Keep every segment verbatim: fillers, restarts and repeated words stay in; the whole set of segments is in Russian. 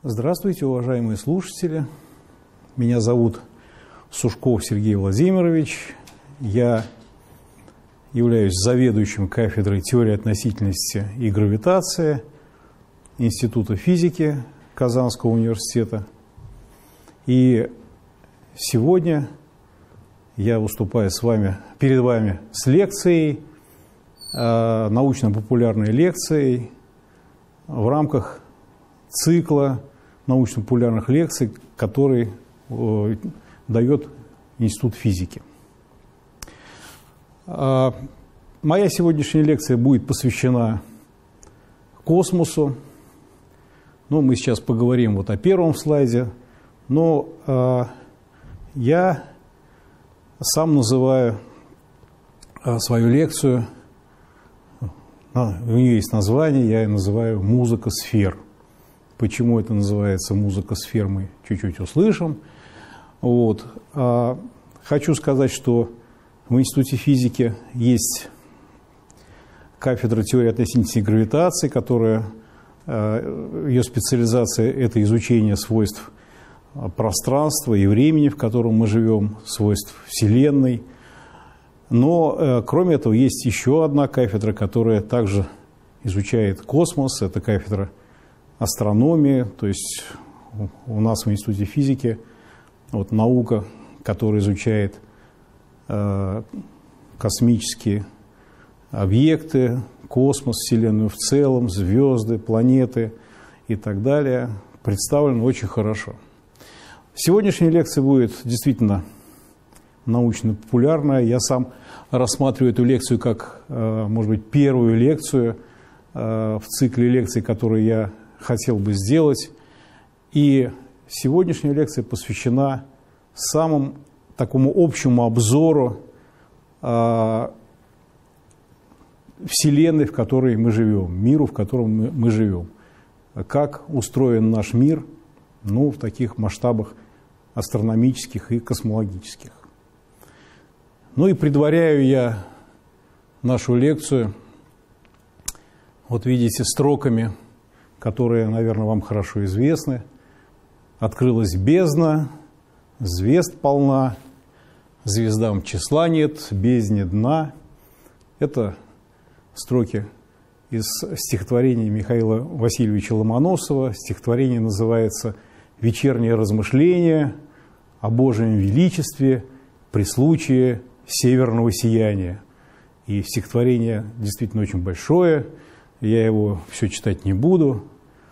Здравствуйте, уважаемые слушатели. Меня зовут Сушков Сергей Владимирович. Я являюсь заведующим кафедрой теории относительности и гравитации Института физики Казанского университета. И сегодня я выступаю с вами, перед вами с лекцией, научно-популярной лекцией в рамках цикла научно-популярных лекций, который э, дает Институт физики. А, моя сегодняшняя лекция будет посвящена космосу. Ну, мы сейчас поговорим вот о первом слайде, но э, я сам называю э, свою лекцию, у нее есть название, я ее называю «Музыка сфер». Почему это называется «Музыка сфер», мы чуть-чуть услышим. Вот. А хочу сказать, что в Институте физики есть кафедра теории относительности и гравитации, которая, ее специализация – это изучение свойств пространства и времени, в котором мы живем, свойств Вселенной. Но, кроме этого, есть еще одна кафедра, которая также изучает космос. Это кафедра астрономии, то есть у нас в Институте физики вот, наука, которая изучает э, космические объекты, космос, Вселенную в целом, звезды, планеты и так далее, представлена очень хорошо. Сегодняшняя лекция будет действительно научно-популярная. Я сам рассматриваю эту лекцию как, э, может быть, первую лекцию э, в цикле лекций, которые я хотел бы сделать. И сегодняшняя лекция посвящена самому такому общему обзору э, Вселенной, в которой мы живем, миру, в котором мы, мы живем. Как устроен наш мир, ну, в таких масштабах астрономических и космологических. Ну и предваряю я нашу лекцию, вот видите, строками, которые, наверное, вам хорошо известны. «Открылась бездна, звезд полна, звездам числа нет, бездне дна». Это строки из стихотворения Михаила Васильевича Ломоносова. Стихотворение называется «Вечернее размышление о Божьем величестве при случае северного сияния». И стихотворение действительно очень большое. Я его все читать не буду.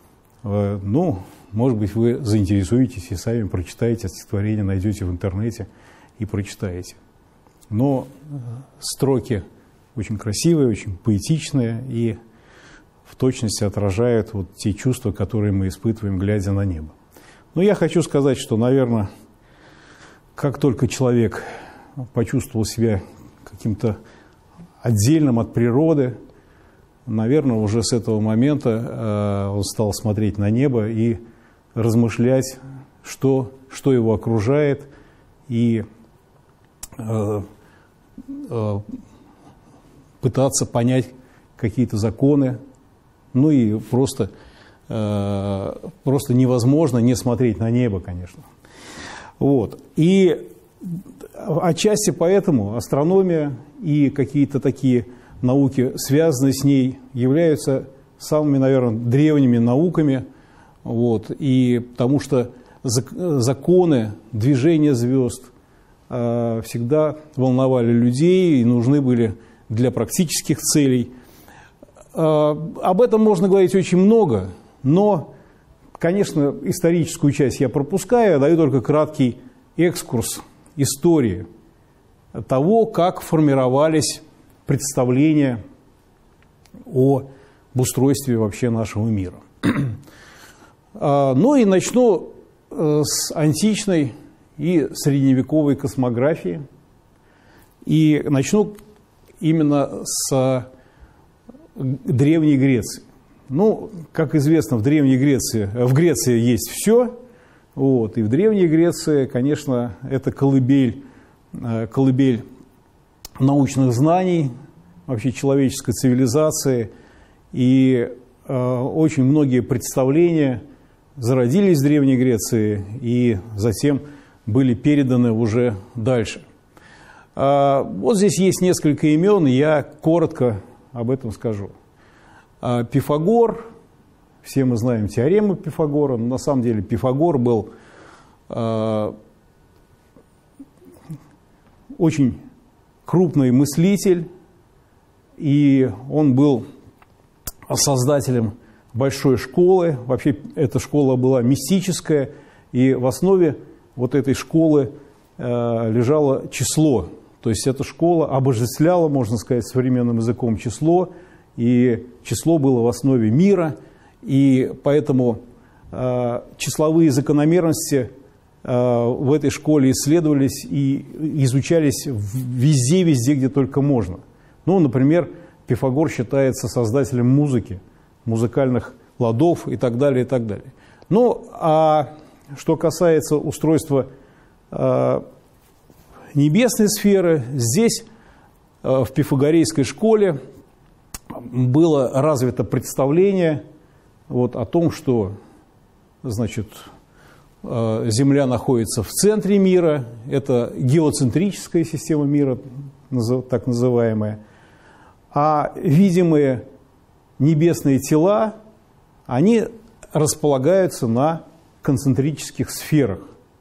Ну, может быть, вы заинтересуетесь и сами прочитаете стихотворение, найдете в интернете и прочитаете. Но строки очень красивые, очень поэтичные и в точности отражают вот те чувства, которые мы испытываем, глядя на небо. Но я хочу сказать, что, наверное, как только человек почувствовал себя каким-то отдельным от природы, наверное, уже с этого момента э, он стал смотреть на небо и размышлять, что, что его окружает, и э, э, пытаться понять какие-то законы. Ну и просто, э, просто невозможно не смотреть на небо, конечно. Вот. И отчасти поэтому астрономия и какие-то такие науки, связанные с ней, являются самыми, наверное, древними науками. Вот, и потому что законы движения звезд э, всегда волновали людей и нужны были для практических целей. Э, об этом можно говорить очень много, но, конечно, историческую часть я пропускаю, даю только краткий экскурс истории того, как формировались представление о устройстве вообще нашего мира. Ну и начну с античной и средневековой космографии. И начну именно с Древней Греции. Ну, как известно, в Древней Греции, в Греции есть все. Вот, и в Древней Греции, конечно, это колыбель, колыбель научных знаний, вообще человеческой цивилизации, и э, очень многие представления зародились в Древней Греции и затем были переданы уже дальше. Вот здесь есть несколько имен, я коротко об этом скажу. Пифагор, все мы знаем теорему Пифагора, но на самом деле Пифагор был очень крупный мыслитель, и он был создателем большой школы. Вообще эта школа была мистическая, и в основе вот этой школы э, лежало число. То есть эта школа обожествляла, можно сказать, современным языком число, и число было в основе мира, и поэтому э, числовые закономерности э, в этой школе исследовались и изучались везде-везде, где только можно. Ну, например, Пифагор считается создателем музыки, музыкальных ладов и так далее, и так далее. Ну, а что касается устройства э, небесной сферы, здесь э, в пифагорейской школе было развито представление вот, о том, что, значит, э, Земля находится в центре мира, это геоцентрическая система мира, так называемая, а видимые небесные тела, они располагаются на концентрических сферах.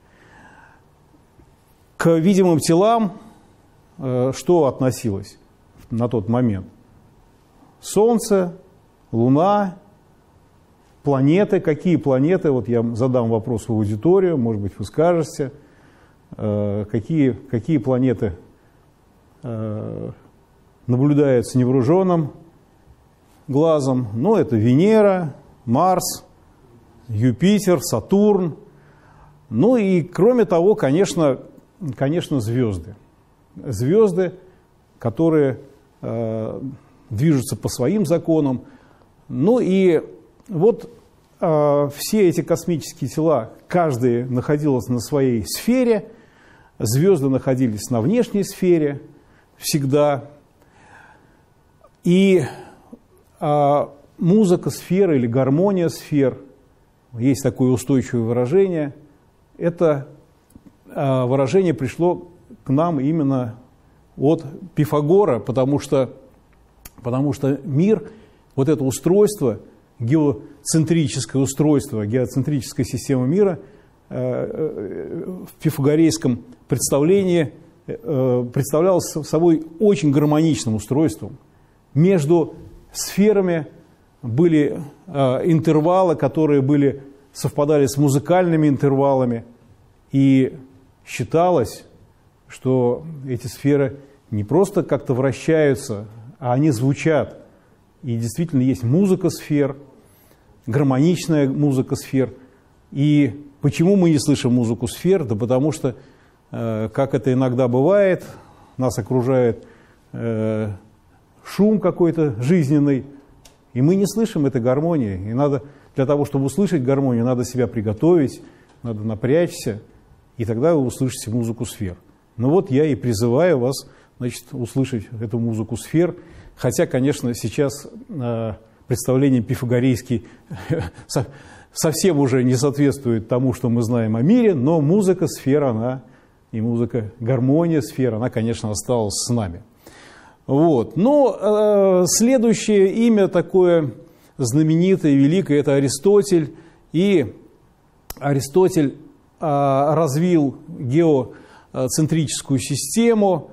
К видимым телам э, что относилось на тот момент? Солнце, Луна, планеты. Какие планеты? Вот я задам вопрос в аудиторию, может быть, вы скажете, э, какие, какие планеты э, наблюдаются невооруженным глазом. Ну, это Венера, Марс, Юпитер, Сатурн. Ну и, кроме того, конечно, конечно звезды. Звезды, которые э, движутся по своим законам. Ну и вот э, все эти космические тела, каждый находился на своей сфере. Звезды находились на внешней сфере всегда. И а музыка сферы или гармония сфер, есть такое устойчивое выражение, это а, выражение пришло к нам именно от Пифагора, потому что, потому что мир, вот это устройство, геоцентрическое устройство, геоцентрическая система мира а, в пифагорейском представлении а, представлялась собой очень гармоничным устройством. Между сферами были э, интервалы, которые были, совпадали с музыкальными интервалами. И считалось, что эти сферы не просто как-то вращаются, а они звучат. И действительно есть музыка сфер, гармоничная музыка сфер. И почему мы не слышим музыку сфер? Да потому что, э, как это иногда бывает, нас окружает э, шум какой-то жизненный, и мы не слышим этой гармонии. И надо, для того, чтобы услышать гармонию, надо себя приготовить, надо напрячься, и тогда вы услышите музыку сфер. Ну вот я и призываю вас, значит, услышать эту музыку сфер, хотя, конечно, сейчас э, представление пифагорейское совсем уже не соответствует тому, что мы знаем о мире, но музыка сфер, она, и музыка, гармония сфер, она, конечно, осталась с нами. Вот. Но э, следующее имя такое знаменитое, великое, это Аристотель. И Аристотель э, развил геоцентрическую систему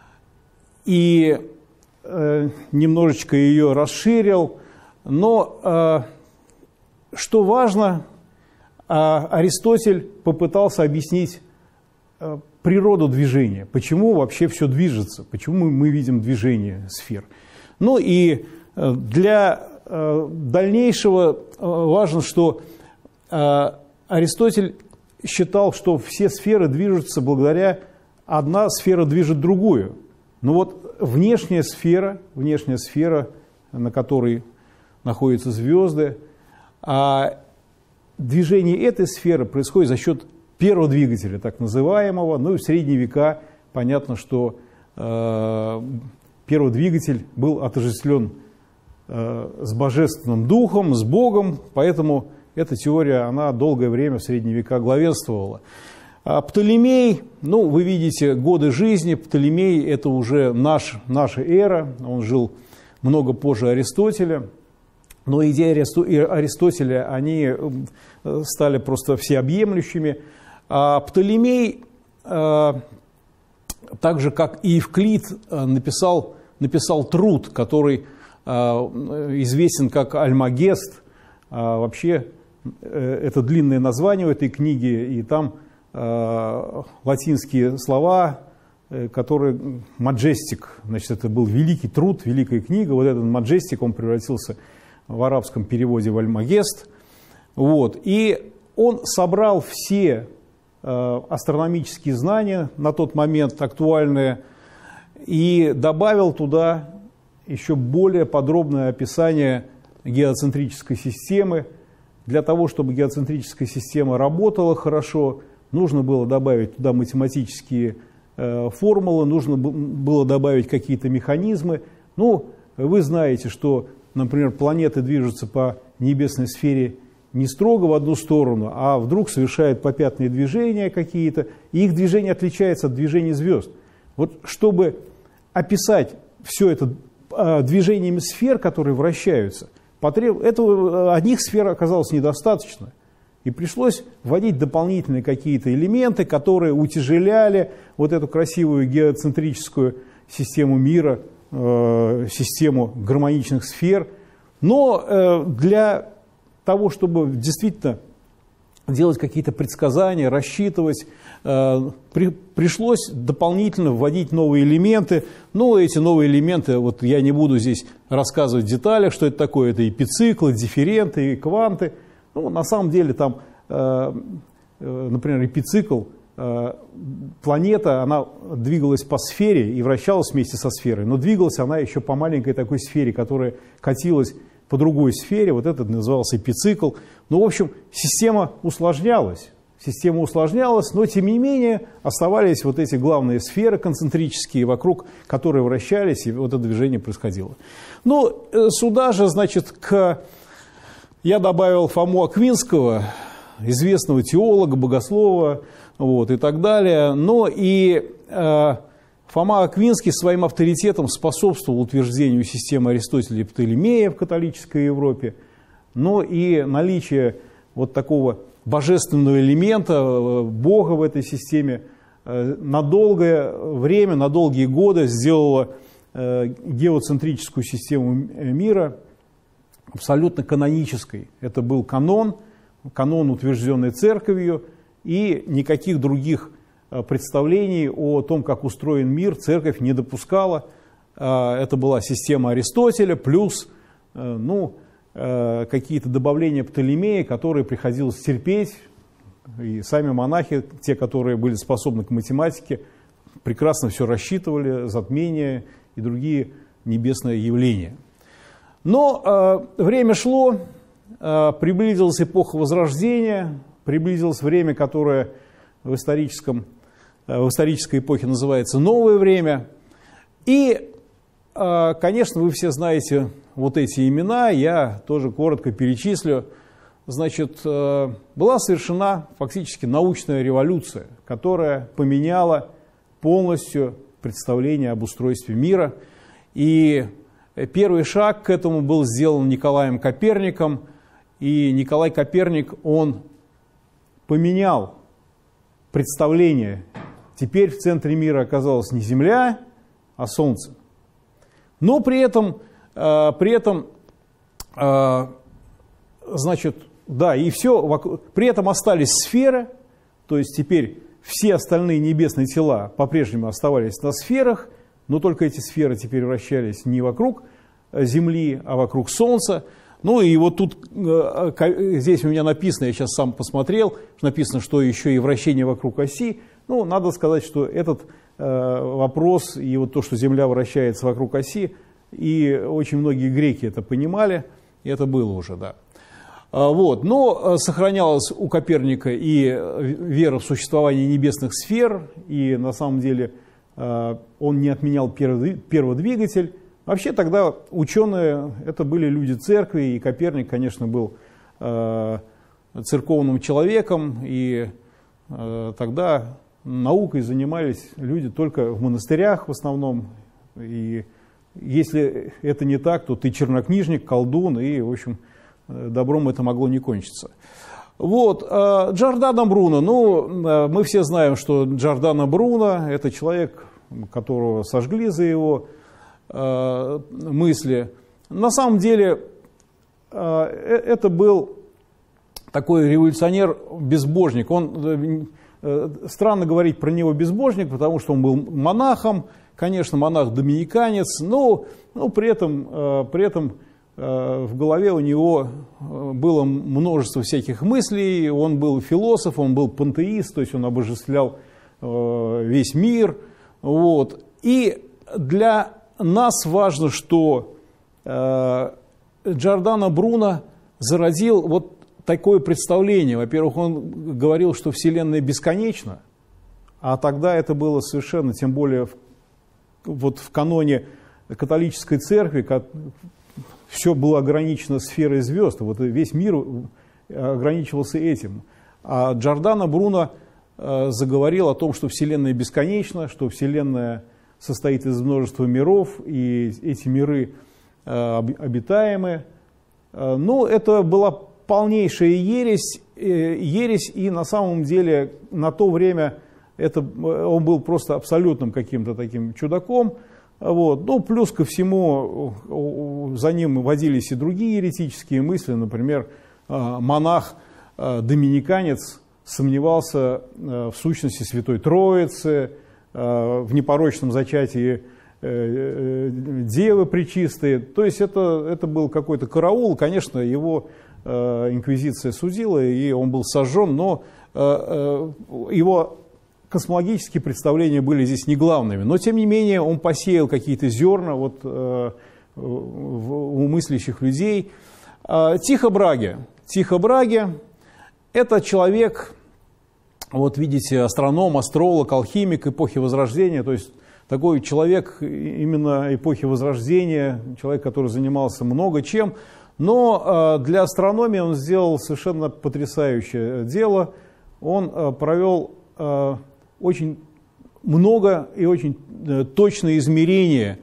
и э, немножечко ее расширил. Но э, что важно, э, Аристотель попытался объяснить э, природу движения, почему вообще все движется, почему мы видим движение сфер. Ну и для дальнейшего важно, что Аристотель считал, что все сферы движутся благодаря, одна сфера движет другую. Но вот внешняя сфера, внешняя сфера, на которой находятся звезды, а движение этой сферы происходит за счет первого двигателя, так называемого. Ну и в средние века понятно, что э, первый двигатель был отождествлен э, с божественным духом, с Богом, поэтому эта теория, она долгое время в средние века главенствовала. А Птолемей, ну, вы видите, годы жизни, Птолемей – это уже наш, наша эра, он жил много позже Аристотеля, но идеи Аристотеля, они стали просто всеобъемлющими. А Птолемей, так же как и Евклид, написал, написал труд, который известен как Альмагест. Вообще, это длинное название у этой книги, и там латинские слова, которые маджестик, значит, это был великий труд, великая книга. Вот этот маджестик, он превратился в арабском переводе в Альмагест. Вот. И он собрал все э, астрономические знания на тот момент актуальные и добавил туда еще более подробное описание геоцентрической системы. Для того, чтобы геоцентрическая система работала хорошо, нужно было добавить туда математические э, формулы, нужно было добавить какие-то механизмы. Ну, вы знаете, что, например, планеты движутся по небесной сфере не строго в одну сторону, а вдруг совершают попятные движения какие-то, и их движение отличается от движения звезд. Вот чтобы описать все это э, движениями сфер, которые вращаются, потреб... этого, одних сфер оказалось недостаточно. И пришлось вводить дополнительные какие-то элементы, которые утяжеляли вот эту красивую геоцентрическую систему мира, э, систему гармоничных сфер. Но э, для того, чтобы действительно делать какие-то предсказания, рассчитывать, э, при, пришлось дополнительно вводить новые элементы. Но эти новые элементы, вот я не буду здесь рассказывать в деталях, что это такое. Это и эпициклы, дифференты, и кванты. Ну, на самом деле там, э, э, например, эпицикл, э, планета, она двигалась по сфере и вращалась вместе со сферой, но двигалась она еще по маленькой такой сфере, которая катилась по другой сфере, вот этот назывался эпицикл. Ну, в общем, система усложнялась, система усложнялась, но тем не менее оставались вот эти главные сферы концентрические, вокруг которых вращались, и вот это движение происходило. Ну, э, сюда же, значит, к... Я добавил Фому Аквинского, известного теолога, богослова, вот, и так далее. Но и э, Фома Аквинский своим авторитетом способствовал утверждению системы Аристотеля и Птолемея в католической Европе. Но и наличие вот такого божественного элемента, Бога в этой системе, э, на долгое время, на долгие годы сделало э, геоцентрическую систему мира абсолютно канонической. Это был канон, канон, утвержденный церковью, и никаких других представлений о том, как устроен мир, церковь не допускала. Это была система Аристотеля, плюс ну, какие-то добавления Птолемея, которые приходилось терпеть. И сами монахи, те, которые были способны к математике, прекрасно все рассчитывали, затмения и другие небесные явления. Но э, время шло, э, приблизилась эпоха Возрождения, приблизилось время, которое в, историческом, э, в исторической эпохе называется «Новое время». И, э, конечно, вы все знаете вот эти имена, я тоже коротко перечислю. Значит, э, была совершена фактически научная революция, которая поменяла полностью представление об устройстве мира. И первый шаг к этому был сделан Николаем Коперником, и Николай Коперник, он поменял представление. Теперь в центре мира оказалась не Земля, а Солнце. Но при этом, э, при этом э, значит, да, и все, вокруг, при этом остались сферы, то есть теперь все остальные небесные тела по-прежнему оставались на сферах, но только эти сферы теперь вращались не вокруг Земли, а вокруг Солнца. Ну и вот тут, здесь у меня написано, я сейчас сам посмотрел, написано, что еще и вращение вокруг оси. Ну, надо сказать, что этот вопрос и вот то, что Земля вращается вокруг оси, и очень многие греки это понимали, и это было уже, да. Вот. Но сохранялась у Коперника и вера в существование небесных сфер, и на самом деле он не отменял перводвигатель. Вообще тогда ученые, это были люди церкви, и Коперник, конечно, был церковным человеком, и э, тогда наукой занимались люди только в монастырях в основном. И если это не так, то ты чернокнижник, колдун, и, в общем, добром это могло не кончиться. Вот, э, Джордано Бруно, ну, э, мы все знаем, что Джордано Бруно – это человек, которого сожгли за его э, мысли. На самом деле, э, это был такой революционер-безбожник. Он, э, странно говорить про него безбожник, потому что он был монахом, конечно, монах-доминиканец, но, но при этом, э, при этом э, в голове у него было множество всяких мыслей, он был философ, он был пантеист, то есть он обожествлял э, весь мир. Вот. И для нас важно, что э, Джордано Бруно зародил вот такое представление. Во-первых, он говорил, что Вселенная бесконечна, а тогда это было совершенно, тем более в, вот в каноне католической церкви, как, все было ограничено сферой звезд, вот весь мир ограничивался этим. А Джордано Бруно э, заговорил о том, что Вселенная бесконечна, что Вселенная состоит из множества миров, и эти миры э, обитаемы. Э, но это была полнейшая ересь, э, ересь, и на самом деле на то время это, он был просто абсолютным каким-то таким чудаком. Вот. Ну, плюс ко всему, за ним водились и другие еретические мысли. Например, монах-доминиканец сомневался в сущности Святой Троицы, в непорочном зачатии Девы Пречистой. То есть это, это был какой-то караул. Конечно, его инквизиция судила, и он был сожжен, но его космологические представления были здесь не главными, но тем не менее он посеял какие-то зерна вот, э, у мыслящих людей. Э, Тихо Браге. Тихо Браге – это человек, вот видите, астроном, астролог, алхимик эпохи Возрождения, то есть такой человек именно эпохи Возрождения, человек, который занимался много чем, но э, для астрономии он сделал совершенно потрясающее дело. Он э, провел э, очень много и очень точные измерения,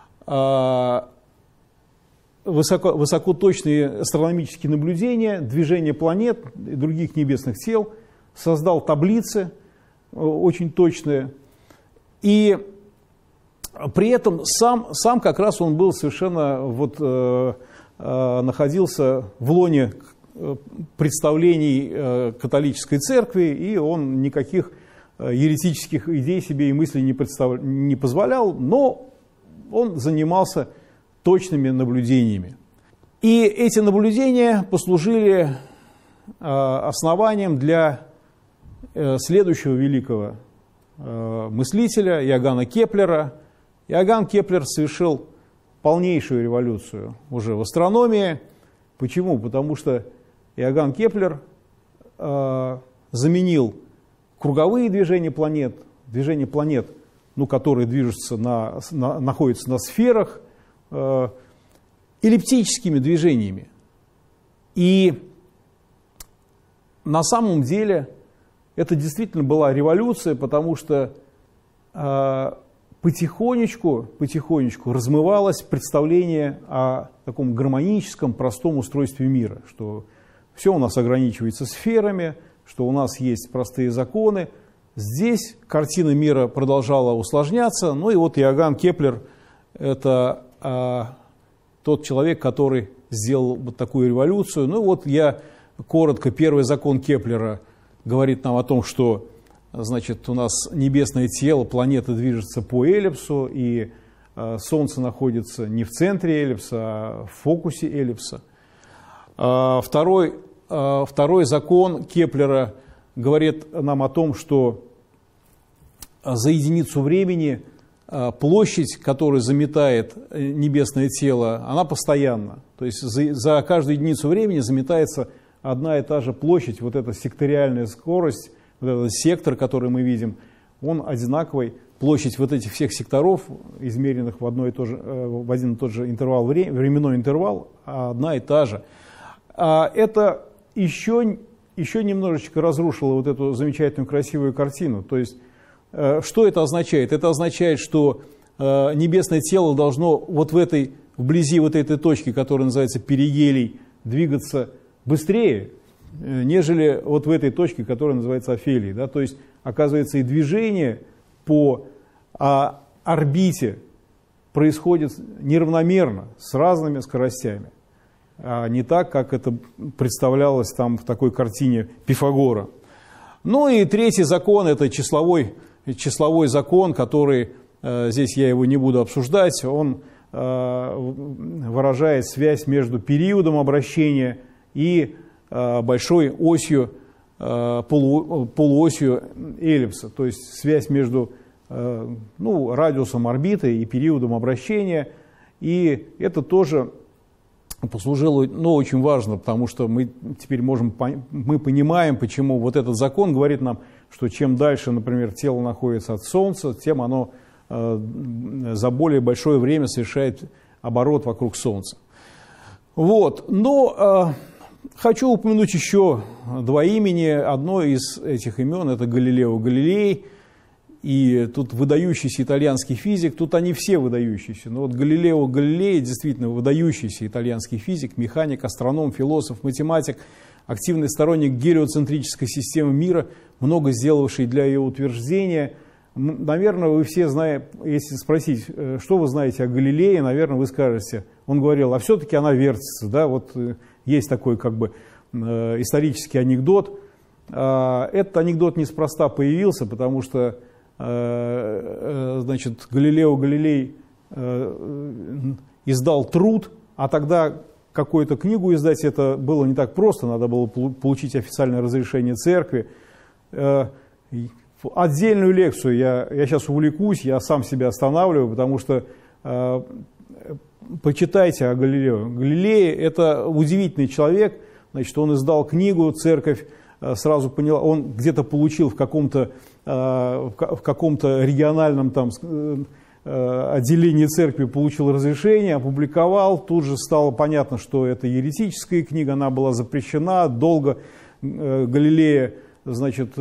высоко, высокоточные астрономические наблюдения, движения планет и других небесных тел, создал таблицы очень точные. И при этом сам, сам как раз он был совершенно, вот, находился в лоне представлений католической церкви, и он никаких еретических идей себе и мыслей не, представ... не позволял, но он занимался точными наблюдениями. И эти наблюдения послужили основанием для следующего великого мыслителя Иоганна Кеплера. Иоганн Кеплер совершил полнейшую революцию уже в астрономии. Почему? Потому что Иоганн Кеплер заменил круговые движения планет, движения планет, ну, которые движутся на, на, находятся на сферах, э, эллиптическими движениями. И на самом деле это действительно была революция, потому что э, потихонечку, потихонечку размывалось представление о таком гармоническом, простом устройстве мира, что все у нас ограничивается сферами, что у нас есть простые законы. Здесь картина мира продолжала усложняться. Ну и вот Иоганн Кеплер – это а, тот человек, который сделал вот такую революцию. Ну вот я коротко, первый закон Кеплера говорит нам о том, что, значит, у нас небесное тело, планеты движутся по эллипсу, и а, Солнце находится не в центре эллипса, а в фокусе эллипса. А, второй Второй закон Кеплера говорит нам о том, что за единицу времени площадь, которую заметает небесное тело, она постоянна. То есть за, за каждую единицу времени заметается одна и та же площадь, вот эта секториальная скорость, вот этот сектор, который мы видим, он одинаковый. Площадь вот этих всех секторов, измеренных в, одно и то же, в один и тот же интервал, временной интервал, одна и та же. Это еще еще немножечко разрушило вот эту замечательную красивую картину. То есть, что это означает? Это означает, что небесное тело должно вот в этой, вблизи вот этой точки, которая называется перигелий, двигаться быстрее, нежели вот в этой точке, которая называется афелией. Да? То есть, оказывается, и движение по а, орбите происходит неравномерно, с разными скоростями, а не так, как это представлялось там в такой картине Пифагора. Ну и третий закон – это числовой, числовой закон, который, э, здесь я его не буду обсуждать, он э, выражает связь между периодом обращения и э, большой осью, э, полу, полуосью эллипса, то есть связь между э, ну, радиусом орбиты и периодом обращения. И это тоже послужило, ну, очень важно, потому что мы теперь можем, мы понимаем, почему вот этот закон говорит нам, что чем дальше, например, тело находится от Солнца, тем оно э, за более большое время совершает оборот вокруг Солнца. Вот. Но э, хочу упомянуть еще два имени. Одно из этих имен – это Галилео Галилей. И тут выдающийся итальянский физик, тут они все выдающиеся. Но вот Галилео Галилей действительно выдающийся итальянский физик, механик, астроном, философ, математик, активный сторонник гелиоцентрической системы мира, много сделавший для ее утверждения. Наверное, вы все знаете, если спросить, что вы знаете о Галилее, наверное, вы скажете, он говорил, а все-таки она вертится. Да? Вот есть такой как бы исторический анекдот. Этот анекдот неспроста появился, потому что значит, Галилео Галилей издал труд, а тогда какую-то книгу издать это было не так просто, надо было получить официальное разрешение церкви. Отдельную лекцию я, я сейчас увлекусь, я сам себя останавливаю, потому что почитайте о Галилео. Галилей – это удивительный человек, значит, он издал книгу, церковь сразу поняла, он где-то получил в каком-то в каком-то региональном там отделении церкви, получил разрешение, опубликовал, тут же стало понятно, что это еретическая книга, она была запрещена, долго Галилея, значит,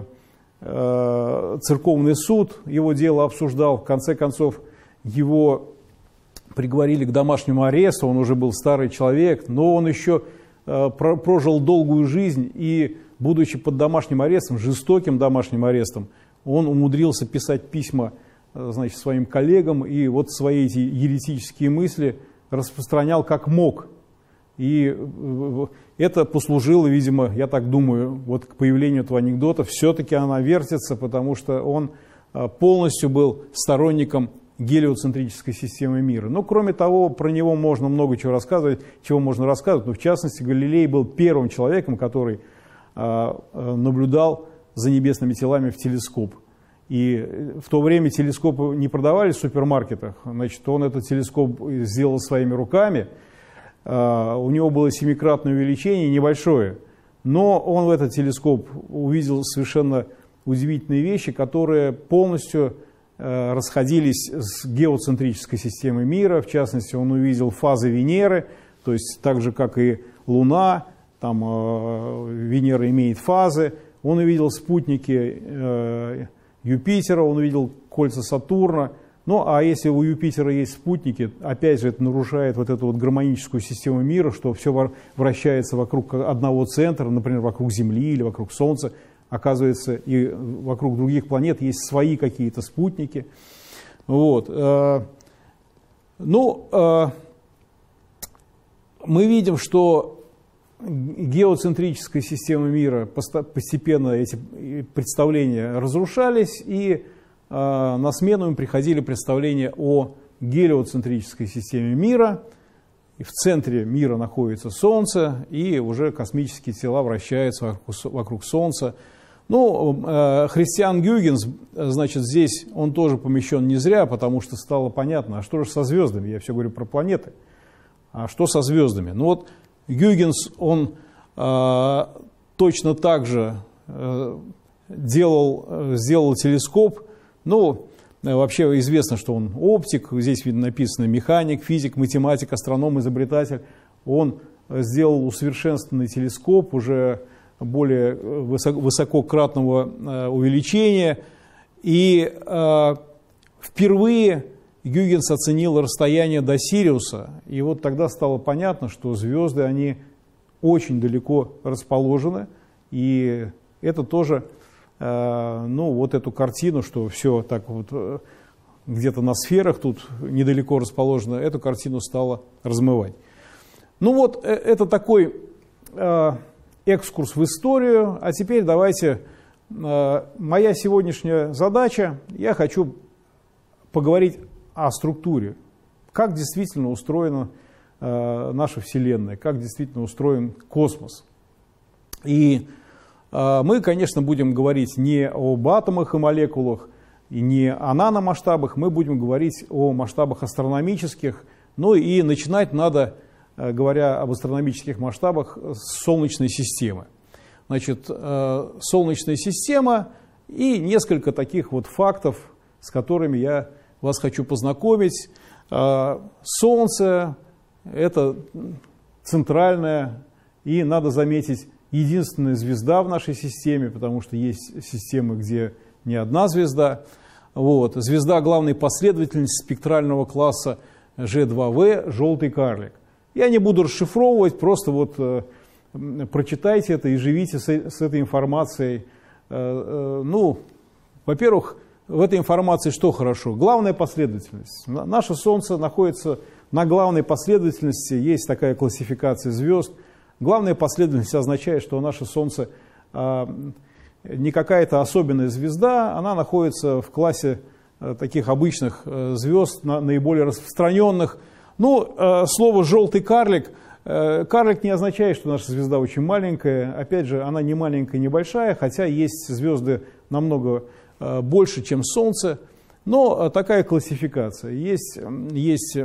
церковный суд его дело обсуждал, в конце концов его приговорили к домашнему аресту, он уже был старый человек, но он еще прожил долгую жизнь и, будучи под домашним арестом, жестоким домашним арестом, он умудрился писать письма, значит, своим коллегам и вот свои эти еретические мысли распространял как мог. И это послужило, видимо, я так думаю, вот к появлению этого анекдота. Все-таки она вертится, потому что он полностью был сторонником гелиоцентрической системы мира. Но, кроме того, про него можно много чего рассказывать, чего можно рассказывать. Но, в частности, Галилей был первым человеком, который наблюдал за небесными телами в телескоп. И в то время телескопы не продавали в супермаркетах. Значит, он этот телескоп сделал своими руками. У него было семикратное увеличение, небольшое. Но он в этот телескоп увидел совершенно удивительные вещи, которые полностью расходились с геоцентрической системой мира. В частности, он увидел фазы Венеры, то есть так же, как и Луна, там э, Венера имеет фазы. Он увидел спутники э, Юпитера, он увидел кольца Сатурна. Ну, а если у Юпитера есть спутники, опять же, это нарушает вот эту вот гармоническую систему мира, что все вращается вокруг одного центра, например, вокруг Земли или вокруг Солнца. Оказывается, и вокруг других планет есть свои какие-то спутники. Вот. Ну, мы видим, что геоцентрическая система мира, постепенно эти представления разрушались, и на смену им приходили представления о гелиоцентрической системе мира. И в центре мира находится Солнце, и уже космические тела вращаются вокруг Солнца. Ну, э, Христиан Гюйгенс, значит, здесь он тоже помещен не зря, потому что стало понятно, а что же со звездами? Я все говорю про планеты. А что со звездами? Ну вот Гюйгенс, он э, точно так же э, делал, сделал телескоп. Ну, вообще известно, что он оптик, здесь видно написано механик, физик, математик, астроном, изобретатель. Он сделал усовершенствованный телескоп, уже более высокократного увеличения. И впервые Гюйгенс оценил расстояние до Сириуса, и вот тогда стало понятно, что звезды, они очень далеко расположены, и это тоже, ну, вот эту картину, что все так вот где-то на сферах тут недалеко расположено, эту картину стало размывать. Ну вот, это такой экскурс в историю, а теперь давайте, моя сегодняшняя задача, я хочу поговорить о структуре, как действительно устроена э, наша Вселенная, как действительно устроен космос. И э, мы, конечно, будем говорить не об атомах и молекулах, и не о наномасштабах, мы будем говорить о масштабах астрономических, ну и начинать надо, э, говоря об астрономических масштабах, с Солнечной системы. Значит, э, Солнечная система и несколько таких вот фактов, с которыми я вас хочу познакомить. Солнце – это центральная и, надо заметить, единственная звезда в нашей системе, потому что есть системы, где не одна звезда. Вот. Звезда главной последовательности спектрального класса Ж два вэ – желтый карлик. Я не буду расшифровывать, просто вот э, прочитайте это и живите с, с этой информацией. Э, э, ну, во-первых, в этой информации что хорошо? Главная последовательность. Наше Солнце находится на главной последовательности, есть такая классификация звезд. Главная последовательность означает, что наше Солнце а, не какая-то особенная звезда, она находится в классе а, таких обычных а, звезд, на, наиболее распространенных. Ну, а, слово «желтый карлик», а, карлик не означает, что наша звезда очень маленькая. Опять же, она не маленькая, не большая, хотя есть звезды намного больше, чем Солнце, но такая классификация. Есть, есть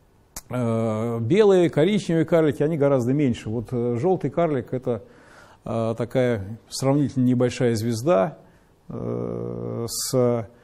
белые, коричневые карлики, они гораздо меньше. Вот желтый карлик – это такая сравнительно небольшая звезда с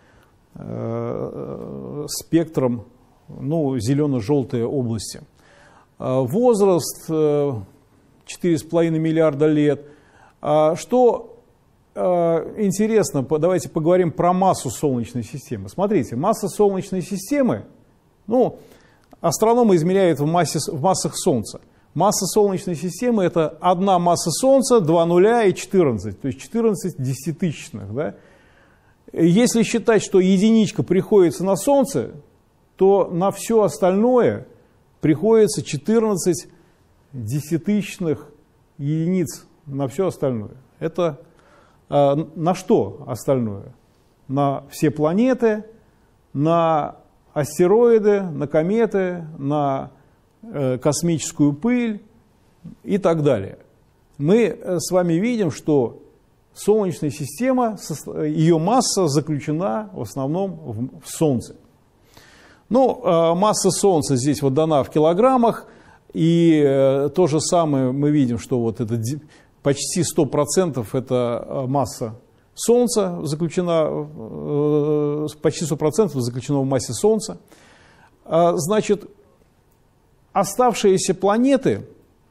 спектром, ну, зелено-желтой области. Возраст четыре с половиной миллиарда лет. Что интересно, давайте поговорим про массу Солнечной системы. Смотрите, масса Солнечной системы, ну, астрономы измеряют в, массе, в массах Солнца. Масса Солнечной системы – это одна масса Солнца, два нуля и четырнадцать, то есть четырнадцать десятитысячных. Да? Если считать, что единичка приходится на Солнце, то на все остальное приходится четырнадцать десятитысячных единиц на все остальное. Это на что остальное? На все планеты, на астероиды, на кометы, на космическую пыль и так далее. Мы с вами видим, что Солнечная система, ее масса заключена в основном в Солнце. Ну, масса Солнца здесь вот дана в килограммах, и то же самое мы видим, что вот это почти сто процентов это масса Солнца заключена, почти сто процентов заключено в массе Солнца. Значит, оставшиеся планеты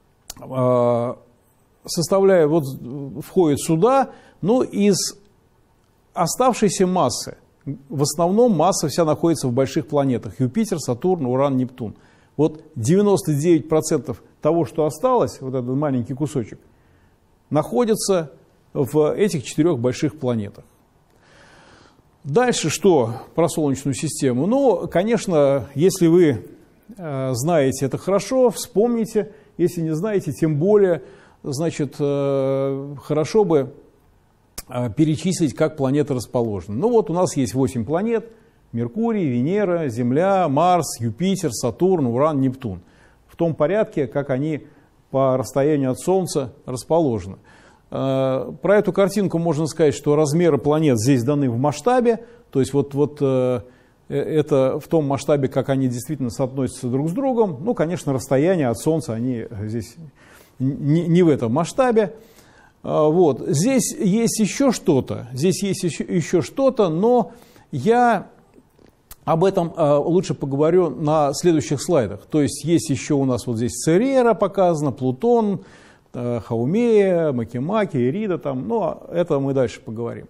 составляют, вот входят сюда, но из оставшейся массы, в основном масса вся находится в больших планетах: Юпитер, Сатурн, Уран, Нептун. Вот девяносто девять процентов того, что осталось, вот этот маленький кусочек, находится в этих четырех больших планетах. Дальше что про Солнечную систему? Ну, конечно, если вы э, знаете это хорошо, вспомните. Если не знаете, тем более, значит, э, хорошо бы э, перечислить, как планеты расположены. Ну вот у нас есть восемь планет: Меркурий, Венера, Земля, Марс, Юпитер, Сатурн, Уран, Нептун. В том порядке, как они по расстоянию от Солнца расположены. Про эту картинку можно сказать, что размеры планет здесь даны в масштабе, то есть вот, вот это в том масштабе, как они действительно соотносятся друг с другом. Ну, конечно, расстояние от Солнца, они здесь не, не в этом масштабе. Вот. Здесь есть еще что-то, здесь есть еще, еще что-то, но я об этом лучше поговорю на следующих слайдах. То есть есть еще у нас вот здесь Церера показано, Плутон, Хаумея, Макемаки, Ирида, там, но это мы дальше поговорим.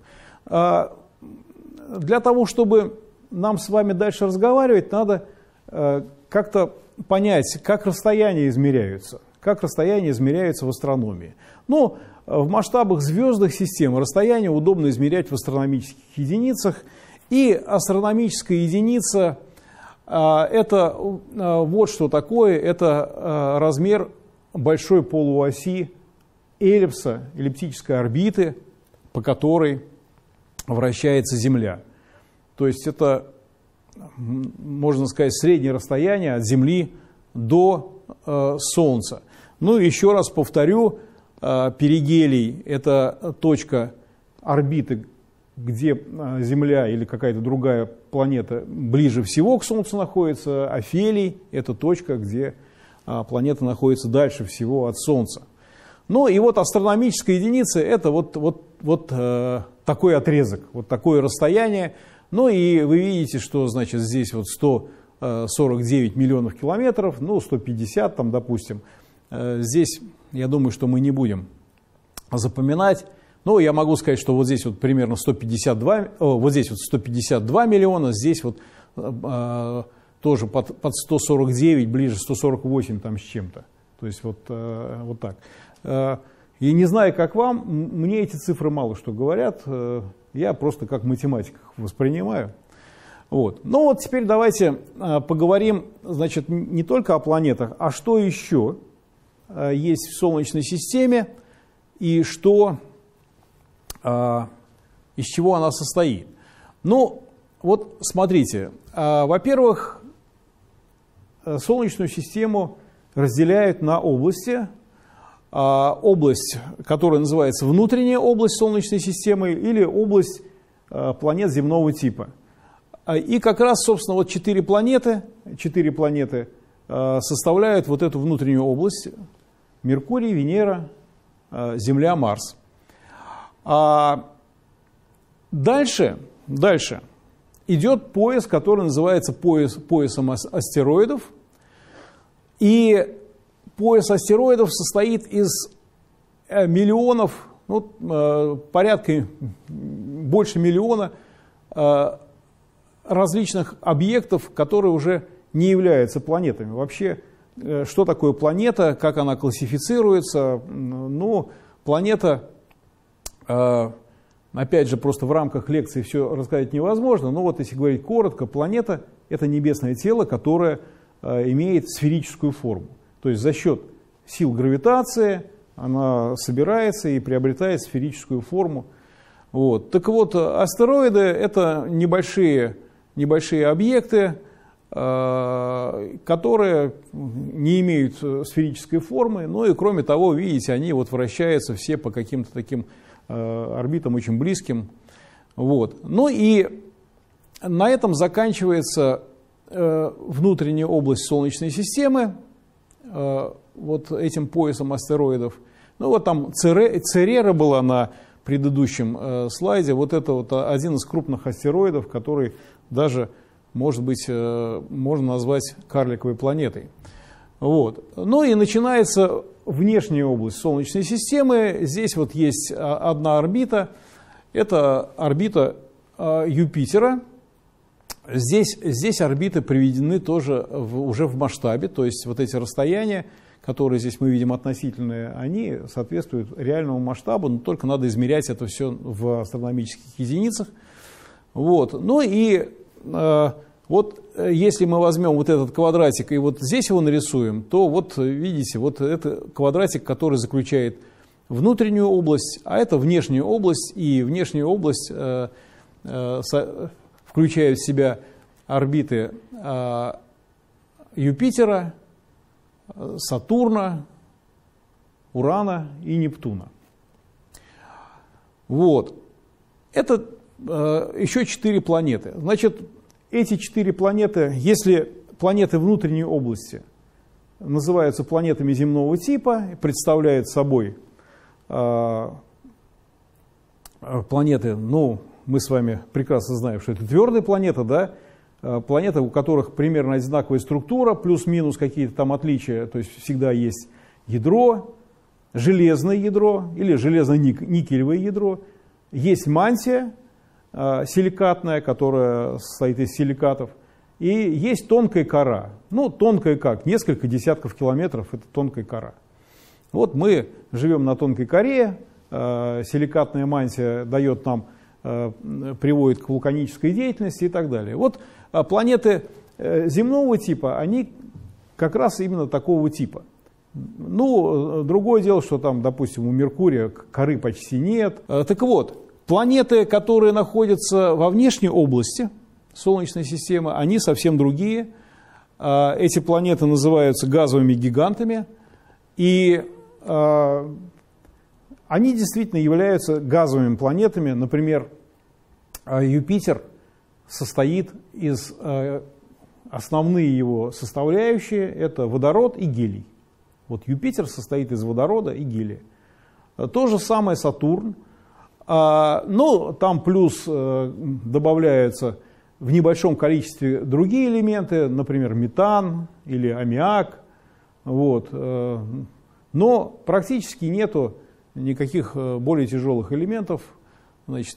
Для того, чтобы нам с вами дальше разговаривать, надо как-то понять, как расстояния измеряются, как расстояния измеряются в астрономии. Ну, в масштабах звездных систем расстояние удобно измерять в астрономических единицах, и астрономическая единица – это вот что такое, это размер большой полуоси эллипса, эллиптической орбиты, по которой вращается Земля. То есть это, можно сказать, среднее расстояние от Земли до э, Солнца. Ну и еще раз повторю, э, перигелий – это точка орбиты, где э, Земля или какая-то другая планета ближе всего к Солнцу находится, а Фелий – это точка, где э, планета находится дальше всего от Солнца. Ну и вот астрономическая единица – это вот, вот, вот э, такой отрезок, вот такое расстояние. Ну и вы видите, что значит здесь вот сто сорок девять миллионов километров, ну сто пятьдесят там, допустим. Здесь, я думаю, что мы не будем запоминать. Ну, я могу сказать, что вот здесь вот примерно сто пятьдесят два, о, вот здесь вот сто пятьдесят два миллиона, здесь вот э, тоже под, под сто сорок девять, ближе сто сорок восемь там с чем-то. То есть вот, э, вот так. Э, и не знаю, как вам, мне эти цифры мало что говорят. Э, я просто как математик их воспринимаю. Вот. Ну вот теперь давайте э, поговорим, значит, не только о планетах, а что еще э, есть в Солнечной системе и что, э, из чего она состоит. Ну вот смотрите, э, во-первых, Солнечную систему разделяют на области. Э, область, которая называется внутренняя область Солнечной системы или область э, планет земного типа. И как раз, собственно, вот четыре планеты, четыре планеты э, составляют вот эту внутреннюю область: Меркурий, Венера, э, Земля, Марс. А дальше, дальше идет пояс, который называется пояс, поясом астероидов. И пояс астероидов состоит из миллионов, ну, э, порядка больше миллиона э, различных объектов, которые уже не являются планетами. Вообще, что такое планета, как она классифицируется? Ну, планета, опять же, просто в рамках лекции все рассказать невозможно, но вот если говорить коротко, планета – это небесное тело, которое имеет сферическую форму. То есть за счет сил гравитации она собирается и приобретает сферическую форму. Вот. Так вот, астероиды – это небольшие небольшие объекты, которые не имеют сферической формы, но и кроме того, видите, они вот вращаются все по каким-то таким орбитам очень близким. Вот. Ну и на этом заканчивается внутренняя область Солнечной системы, вот этим поясом астероидов. Ну вот там Церера была на предыдущем слайде, вот это вот один из крупных астероидов, который даже, может быть, можно назвать карликовой планетой. Вот. Ну и начинается внешняя область Солнечной системы. Здесь вот есть одна орбита. Это орбита Юпитера. Здесь, здесь орбиты приведены тоже в, уже в масштабе. То есть вот эти расстояния, которые здесь мы видим относительные, они соответствуют реальному масштабу, но только надо измерять это все в астрономических единицах. Вот. Ну и э, вот если мы возьмем вот этот квадратик и вот здесь его нарисуем, то вот видите, вот это квадратик, который заключает внутреннюю область, а это внешняя область, и внешняя область э, э, со, включает в себя орбиты э, Юпитера, Сатурна, Урана и Нептуна. Вот. Это э, еще четыре планеты. Значит, эти четыре планеты, если планеты внутренней области называются планетами земного типа, представляют собой э, планеты, ну, мы с вами прекрасно знаем, что это твердая планета, да, планеты, у которых примерно одинаковая структура, плюс-минус какие-то там отличия, то есть всегда есть ядро, железное ядро или железно-никелевое ядро, есть мантия силикатная, которая состоит из силикатов, и есть тонкая кора. Ну, тонкая как? Несколько десятков километров – это тонкая кора. Вот мы живем на тонкой коре, силикатная мантия дает нам, приводит к вулканической деятельности и так далее. Вот планеты земного типа, они как раз именно такого типа. Ну, другое дело, что там, допустим, у Меркурия коры почти нет. Так вот, планеты, которые находятся во внешней области Солнечной системы, они совсем другие. Эти планеты называются газовыми гигантами, и они действительно являются газовыми планетами. Например, Юпитер состоит из, основные его составляющие – это водород и гелий. Вот Юпитер состоит из водорода и гелия. То же самое Сатурн. Но там плюс добавляются в небольшом количестве другие элементы, например, метан или аммиак. Вот. Но практически нету никаких более тяжелых элементов. Значит,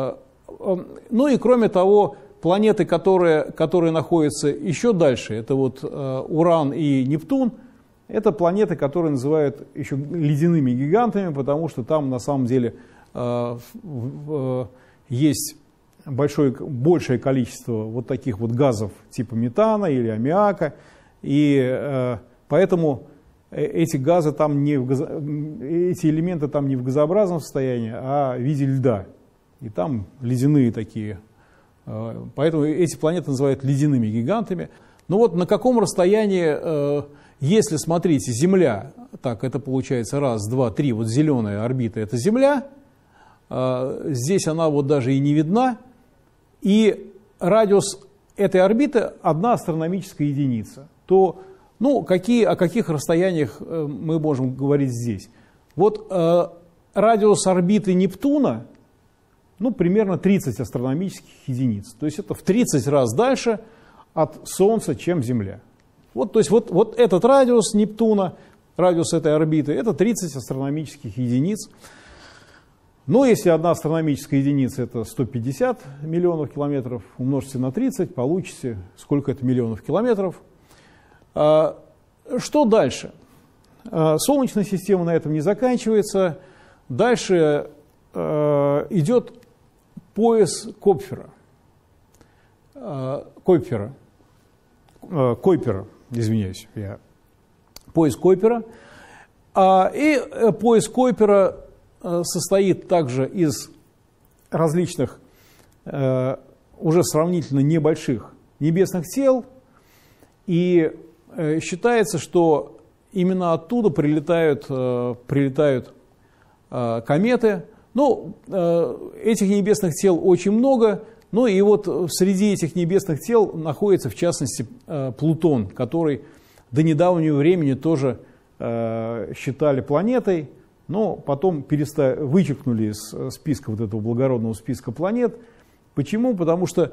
ну и кроме того, планеты, которые, которые находятся еще дальше, это вот Уран и Нептун, это планеты, которые называют еще ледяными гигантами, потому что там на самом деле э, э, есть большое, большее количество вот таких вот газов типа метана или аммиака, и э, поэтому эти газы там не в газо... эти элементы там не в газообразном состоянии, а в виде льда, и там ледяные такие. Э, поэтому эти планеты называют ледяными гигантами. Ну вот на каком расстоянии, э, если, смотрите, Земля, так, это получается раз, два, три, вот зеленая орбита – это Земля, э, здесь она вот даже и не видна, и радиус этой орбиты – одна астрономическая единица, то, ну, какие, о каких расстояниях э, мы можем говорить здесь? Вот э, радиус орбиты Нептуна, ну, примерно тридцать астрономических единиц, то есть это в тридцать раз дальше от Солнца, чем Земля. Вот, то есть вот, вот этот радиус Нептуна, радиус этой орбиты, это тридцать астрономических единиц. Но если одна астрономическая единица это сто пятьдесят миллионов километров, умножьте на тридцать, получите сколько это миллионов километров. А, что дальше? А, Солнечная система на этом не заканчивается. Дальше а, идет пояс Копфера. А, Койпера. Койпера, извиняюсь, я. Пояс Койпера. И пояс Койпера состоит также из различных, уже сравнительно небольших небесных тел, и считается, что именно оттуда прилетают, прилетают кометы. Ну, этих небесных тел очень много. Ну и вот среди этих небесных тел находится, в частности, Плутон, который до недавнего времени тоже считали планетой, но потом перестали, вычеркнули из списка, вот этого благородного списка планет. Почему? Потому что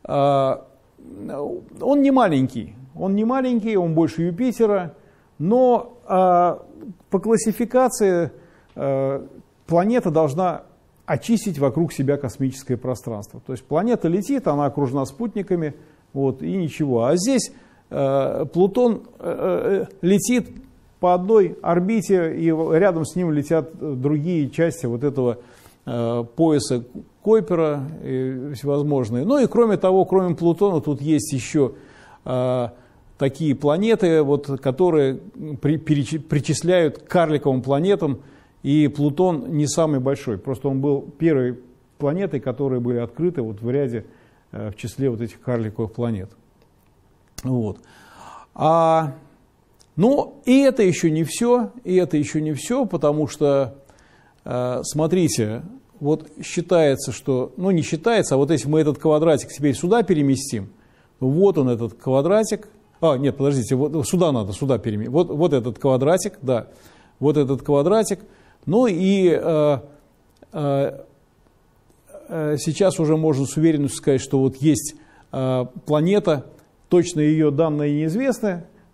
он не маленький, он не маленький, он больше Юпитера, но по классификации планета должна очистить вокруг себя космическое пространство. То есть планета летит, она окружена спутниками, вот, и ничего. А здесь э, Плутон э, летит по одной орбите, и рядом с ним летят другие части вот этого э, пояса Койпера э, всевозможные. Ну и кроме того, кроме Плутона, тут есть еще э, такие планеты, вот, которые при, переч, причисляют к карликовым планетам. И Плутон не самый большой, просто он был первой планетой, которые были открыты вот в ряде, в числе вот этих карликовых планет. Вот. А, но и это еще не все, и это еще не все, потому что, смотрите, вот считается, что, ну не считается, а вот если мы этот квадратик теперь сюда переместим, вот он этот квадратик, а, нет, подождите, вот сюда надо, сюда переместить, вот, вот этот квадратик, да, вот этот квадратик. Ну и э, э, сейчас уже можно с уверенностью сказать, что вот есть э, планета, точно ее данные неизвестны,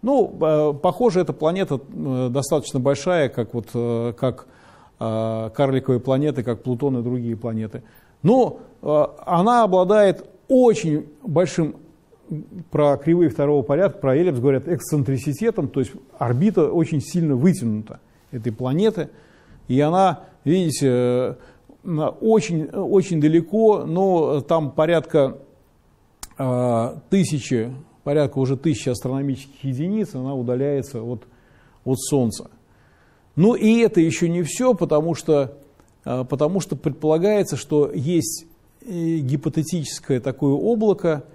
Ну, похоже, эта планета достаточно большая, как, вот, как карликовые планеты, как Плутон и другие планеты. Но она обладает очень большим, про кривые второго порядка, про эллипс говорят, эксцентриситетом, то есть орбита очень сильно вытянута этой планеты. И она, видите, очень, очень далеко, но там порядка тысячи, порядка уже тысячи астрономических единиц, она удаляется от, от Солнца. Ну и это еще не все, потому что, потому что предполагается, что есть гипотетическое такое облако,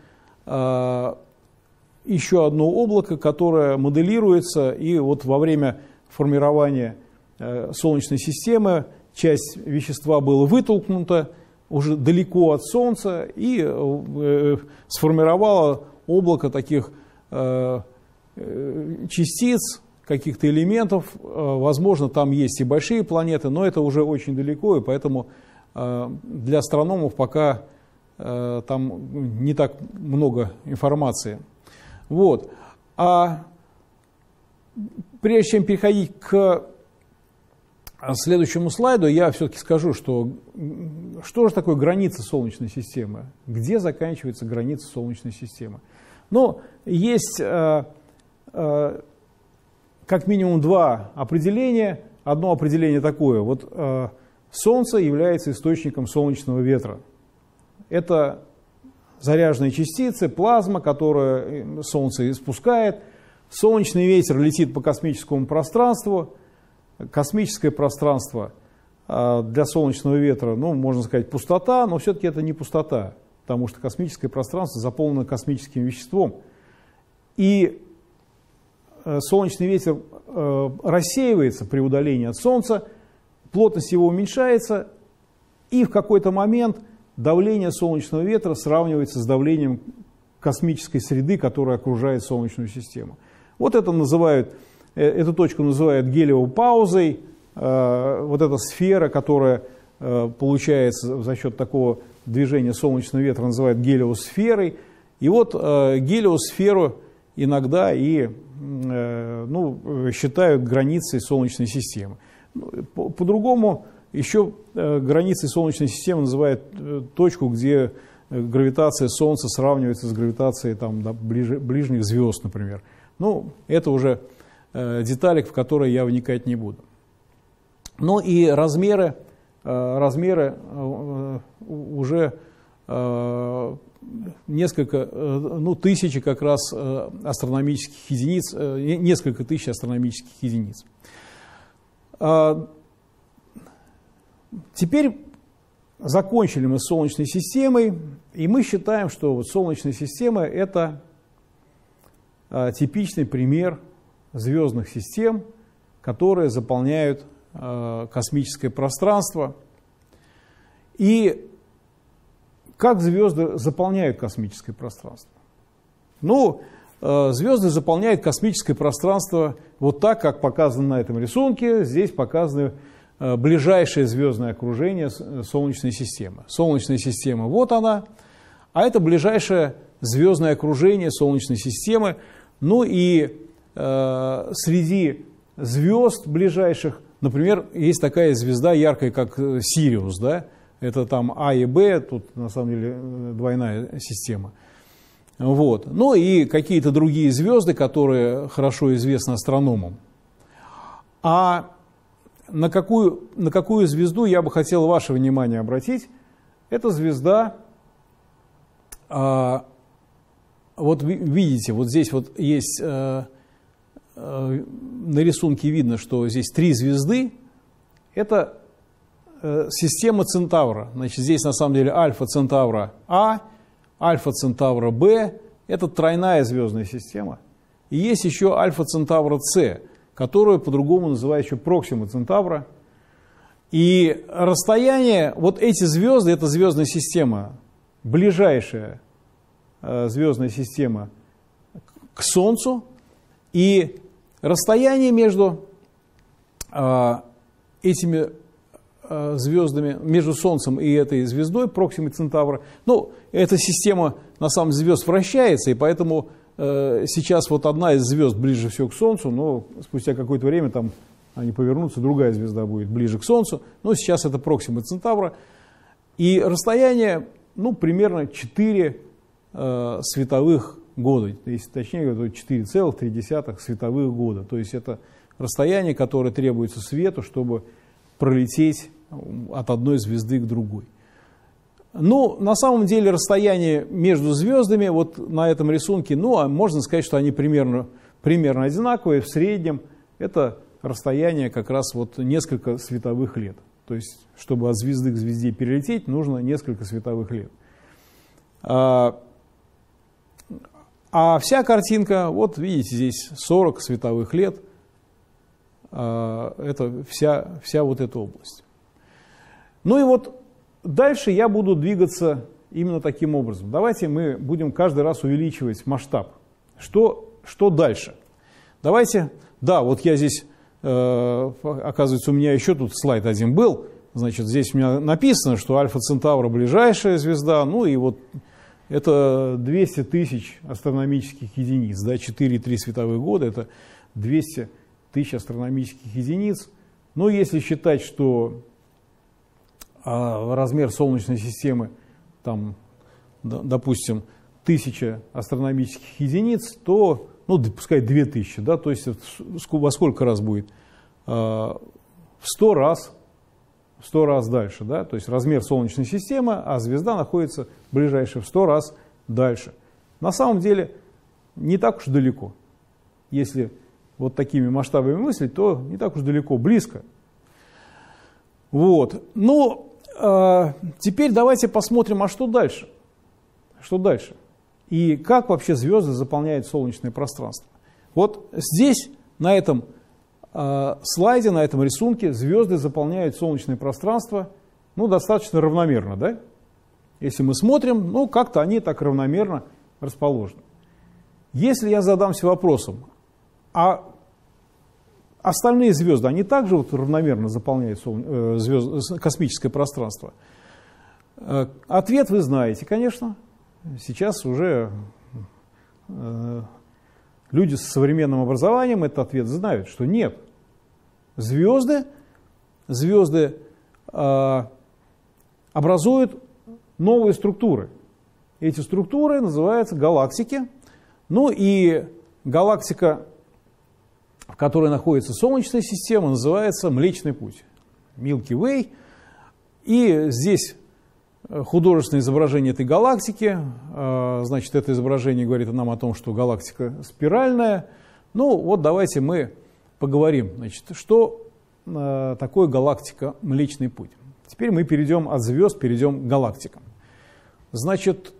еще одно облако, которое моделируется, и вот во время формирования Солнечной системы часть вещества была вытолкнута уже далеко от Солнца и сформировала облако таких частиц, каких-то элементов. Возможно, там есть и большие планеты, но это уже очень далеко, и поэтому для астрономов пока там не так много информации. Вот. А прежде чем переходить к следующему слайду, я все-таки скажу, что что же такое граница Солнечной системы? Где заканчивается граница Солнечной системы? Ну, есть э, э, как минимум два определения. Одно определение такое. Вот э, Солнце является источником солнечного ветра. Это заряженные частицы, плазма, которую Солнце испускает. Солнечный ветер летит по космическому пространству. Космическое пространство для солнечного ветра, ну, можно сказать, пустота, но все-таки это не пустота, потому что космическое пространство заполнено космическим веществом. И солнечный ветер рассеивается при удалении от Солнца, плотность его уменьшается, и в какой-то момент давление солнечного ветра сравнивается с давлением космической среды, которая окружает Солнечную систему. Вот это называют, эту точку называют гелиопаузой. Вот эта сфера, которая получается за счет такого движения солнечного ветра, называют гелиосферой. И вот гелиосферу иногда и ну, считают границей Солнечной системы. По-другому еще границей Солнечной системы называют точку, где гравитация Солнца сравнивается с гравитацией там, да, ближ, ближних звезд, например. Ну, это уже детали, в которые я вникать не буду. Ну и размеры, размеры уже несколько, ну, тысячи как раз астрономических единиц, несколько тысяч астрономических единиц. Теперь закончили мы с Солнечной системой, и мы считаем, что вот Солнечная система – это типичный пример звездных систем, которые заполняют космическое пространство. И как звезды заполняют космическое пространство? Ну, звезды заполняют космическое пространство вот так, как показано на этом рисунке. Здесь показаны ближайшее звездное окружение Солнечной системы. Солнечная система, вот она, а это ближайшее звездное окружение Солнечной системы. Ну и э, среди звезд ближайших, например, есть такая звезда яркая, как Сириус, да? Это там А и Б, тут на самом деле двойная система. Вот. Ну и какие-то другие звезды, которые хорошо известны астрономам. А на какую, на какую звезду я бы хотел ваше внимание обратить? Эта звезда, а, вот видите, вот здесь вот есть, а, а, на рисунке видно, что здесь три звезды. Это а, система Центавра. Значит, здесь на самом деле Альфа Центавра А, Альфа Центавра Б. Это тройная звездная система. И есть еще Альфа Центавра С, которую по-другому называют еще Проксима Центавра. И расстояние, вот эти звезды, это звездная система, ближайшая э, звездная система к Солнцу. И расстояние между э, этими э, звездами, между Солнцем и этой звездой, Проксимой Центавра, ну, эта система на самом деле звезд вращается, и поэтому э, сейчас вот одна из звезд ближе всего к Солнцу, но спустя какое-то время там они повернутся, другая звезда будет ближе к Солнцу. Но сейчас это Проксима Центавра. И расстояние, ну, примерно четыре э, световых года. Если точнее, то четыре целых три десятых световых года. То есть это расстояние, которое требуется свету, чтобы пролететь от одной звезды к другой. Ну, на самом деле расстояние между звездами вот на этом рисунке, ну, а можно сказать, что они примерно, примерно одинаковые. В среднем это расстояние как раз вот несколько световых лет. То есть, чтобы от звезды к звезде перелететь, нужно несколько световых лет. А, а вся картинка, вот видите, здесь сорок световых лет. А, это вся, вся вот эта область. Ну и вот дальше я буду двигаться именно таким образом. Давайте мы будем каждый раз увеличивать масштаб. Что, что дальше? Давайте, да, вот я здесь... Оказывается, у меня еще тут слайд один был. Значит, здесь у меня написано, что Альфа Центавра ближайшая звезда. Ну и вот это двести тысяч астрономических единиц. Да, четыре и три световых года это двести тысяч астрономических единиц. Но если считать, что а, размер Солнечной системы, там, да, допустим, тысяча астрономических единиц, то... ну, пускай две тысячи, да, то есть во сколько раз будет? В сто раз, в сто раз дальше, да, то есть размер Солнечной системы, а звезда находится ближайшая в сто раз дальше. На самом деле не так уж далеко. Если вот такими масштабами мыслить, то не так уж далеко, близко. Вот, ну, э, теперь давайте посмотрим, а что дальше? Что дальше? И как вообще звезды заполняют солнечное пространство. Вот здесь, на этом э, слайде, на этом рисунке, звезды заполняют солнечное пространство, ну, достаточно равномерно, да? Если мы смотрим, ну, как-то они так равномерно расположены. Если я задамся вопросом, а остальные звезды, они также вот равномерно заполняют сол... э, звезд... космическое пространство? Э, ответ вы знаете, конечно. Сейчас уже э, люди с современным образованием этот ответ знают, что нет. Звезды, звезды э, образуют новые структуры. Эти структуры называются галактики. Ну и галактика, в которой находится Солнечная система, называется Млечный Путь, Milky Way. И здесь художественное изображение этой галактики. Значит, это изображение говорит нам о том, что галактика спиральная. Ну, вот давайте мы поговорим, значит, что такое галактика Млечный Путь. Теперь мы перейдем от звезд, перейдем к галактикам. Значит,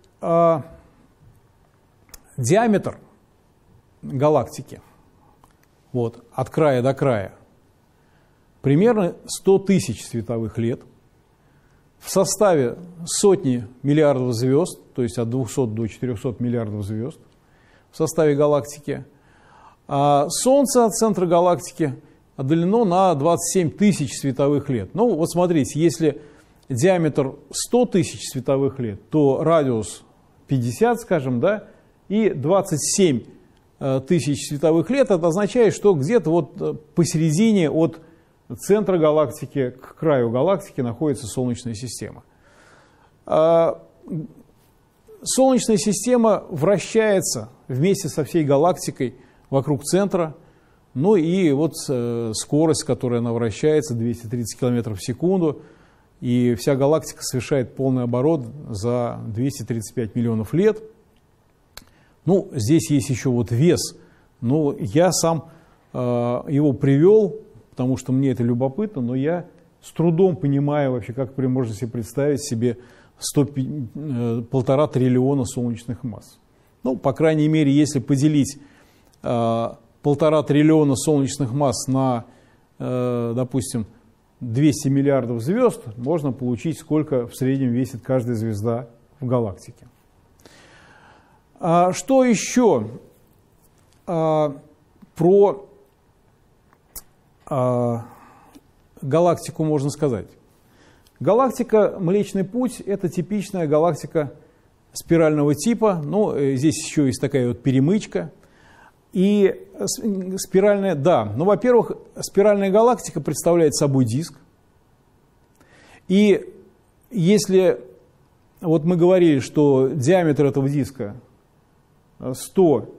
диаметр галактики вот, от края до края примерно сто тысяч световых лет. В составе сотни миллиардов звезд, то есть от двухсот до четырехсот миллиардов звезд в составе галактики. А Солнце от центра галактики отдалено на двадцать семь тысяч световых лет. Ну вот смотрите, если диаметр сто тысяч световых лет, то радиус пятьдесят, скажем, да, и двадцать семь тысяч световых лет, это означает, что где-то вот посередине от центра галактики к краю галактики находится Солнечная система. Солнечная система вращается вместе со всей галактикой вокруг центра. Ну и вот скорость, с которой она вращается, двести тридцать километров в секунду. И вся галактика совершает полный оборот за двести тридцать пять миллионов лет. Ну, здесь есть еще вот вес. Но я сам его привел, потому что мне это любопытно, но я с трудом понимаю вообще, как можно себе представить себе сто, полтора триллиона солнечных масс. Ну, по крайней мере, если поделить э, полтора триллиона солнечных масс на, э, допустим, двести миллиардов звезд, можно получить, сколько в среднем весит каждая звезда в галактике. А что еще а, про а, галактику можно сказать? Галактика Млечный Путь – это типичная галактика спирального типа, ну, здесь еще есть такая вот перемычка. И спиральная, да, ну, во-первых, спиральная галактика представляет собой диск. И если, вот мы говорили, что диаметр этого диска сто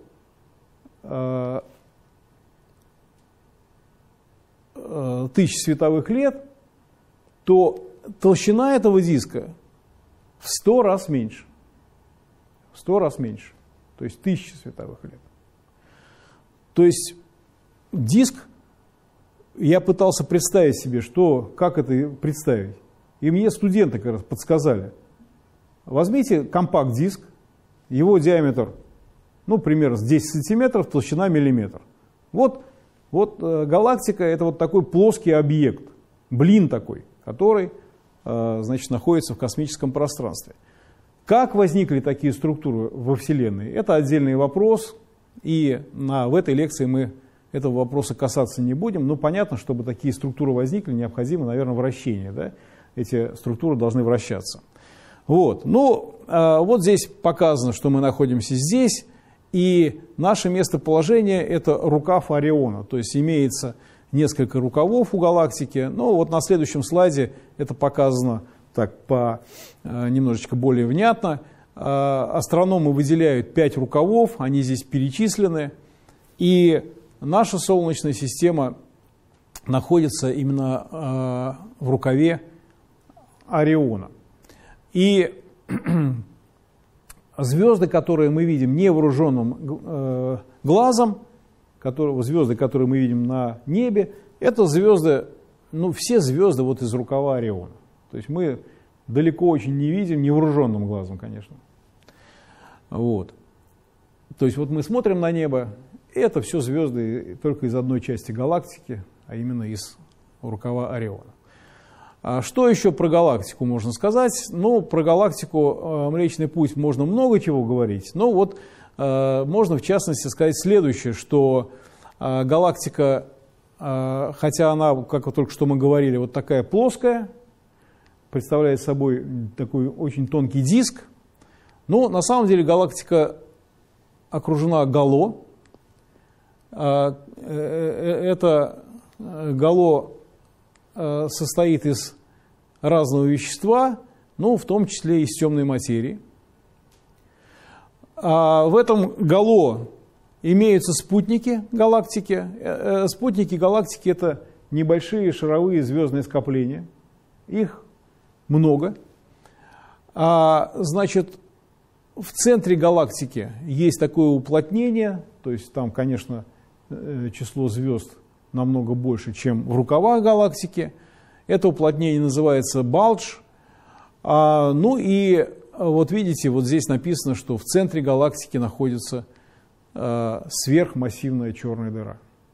тысяч световых лет, то толщина этого диска в сто раз меньше. В сто раз меньше. То есть тысяча световых лет. То есть диск, я пытался представить себе, что, как это представить. И мне студенты как раз подсказали. Возьмите компакт-диск, его диаметр, ну, примерно с десять сантиметров, толщина миллиметр. Вот, вот э, галактика — это вот такой плоский объект, блин такой, который, э, значит, находится в космическом пространстве. Как возникли такие структуры во Вселенной? Это отдельный вопрос, и на, в этой лекции мы этого вопроса касаться не будем. Но понятно, чтобы такие структуры возникли, необходимо, наверное, вращение. Да? Эти структуры должны вращаться. Вот. Ну, э, вот здесь показано, что мы находимся здесь, и наше местоположение — это рукав Ориона. То есть имеется несколько рукавов у галактики. Ну, вот на следующем слайде это показано так по, э, немножечко более внятно. Э, астрономы выделяют пять рукавов, они здесь перечислены. И наша Солнечная система находится именно э, в рукаве Ориона. И звезды, которые мы видим невооруженным э, глазом, которые, звезды, которые мы видим на небе, это звезды, ну, все звезды вот из рукава Ориона. То есть мы далеко очень не видим, невооруженным глазом, конечно. Вот. То есть вот мы смотрим на небо, это все звезды только из одной части галактики, а именно из рукава Ориона. А что еще про галактику можно сказать? Ну, про галактику э, Млечный Путь можно много чего говорить, но вот э, можно в частности сказать следующее, что э, галактика, э, хотя она, как только что мы говорили, вот такая плоская, представляет собой такой очень тонкий диск, но на самом деле галактика окружена гало. Э, э, это гало состоит из разного вещества, ну, в том числе и из темной материи. А в этом гало имеются спутники галактики. Спутники галактики — это небольшие шаровые звездные скопления. Их много. А, значит, в центре галактики есть такое уплотнение, то есть там, конечно, число звезд намного больше, чем в рукавах галактики. Это уплотнение называется бальдж. А, ну и вот видите, вот здесь написано, что в центре галактики находится а, сверхмассивная черная дыра.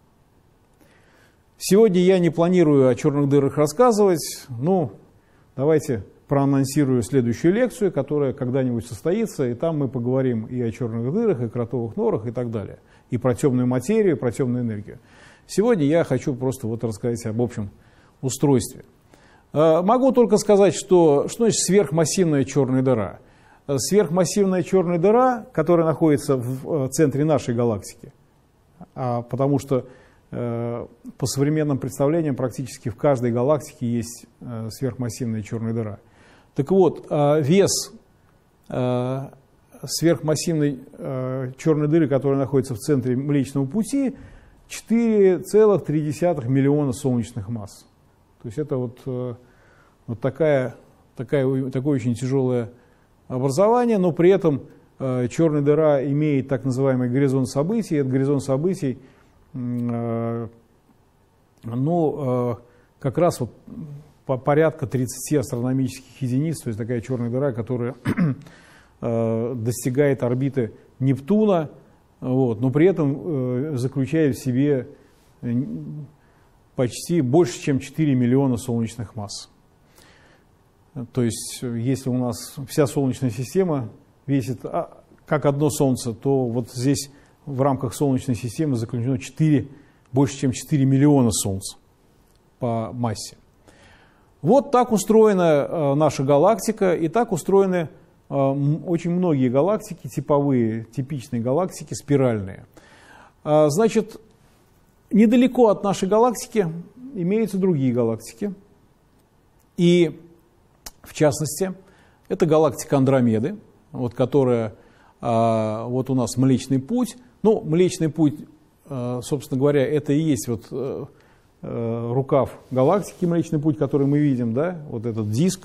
Сегодня я не планирую о черных дырах рассказывать. Ну, давайте проанонсирую следующую лекцию, которая когда-нибудь состоится, и там мы поговорим и о черных дырах, и кротовых норах, и так далее. И про темную материю, и про темную энергию. Сегодня я хочу просто вот рассказать об общем устройстве. Могу только сказать, что, что значит сверхмассивная черная дыра. Сверхмассивная черная дыра, которая находится в центре нашей галактики, потому что по современным представлениям практически в каждой галактике есть сверхмассивная черная дыра. Так вот, вес сверхмассивной черной дыры, которая находится в центре Млечного Пути, четыре целых три десятых миллиона солнечных масс. То есть это вот, вот такая, такая, такое очень тяжелое образование, но при этом черная дыра имеет так называемый горизонт событий. Этот горизонт событий, ну, как раз вот по порядка тридцати астрономических единиц, то есть такая черная дыра, которая достигает орбиты Нептуна, вот, но при этом заключает в себе почти больше, чем четыре миллиона солнечных масс. То есть, если у нас вся Солнечная система весит как одно Солнце, то вот здесь в рамках Солнечной системы заключено четыре, больше, чем четыре миллиона Солнц по массе. Вот так устроена наша галактика, и так устроены очень многие галактики, типовые, типичные галактики, спиральные. Значит, недалеко от нашей галактики имеются другие галактики. И, в частности, это галактика Андромеды, вот, которая, вот у нас Млечный Путь. Ну, Млечный Путь, собственно говоря, это и есть вот рукав галактики, Млечный Путь, который мы видим, да, вот этот диск.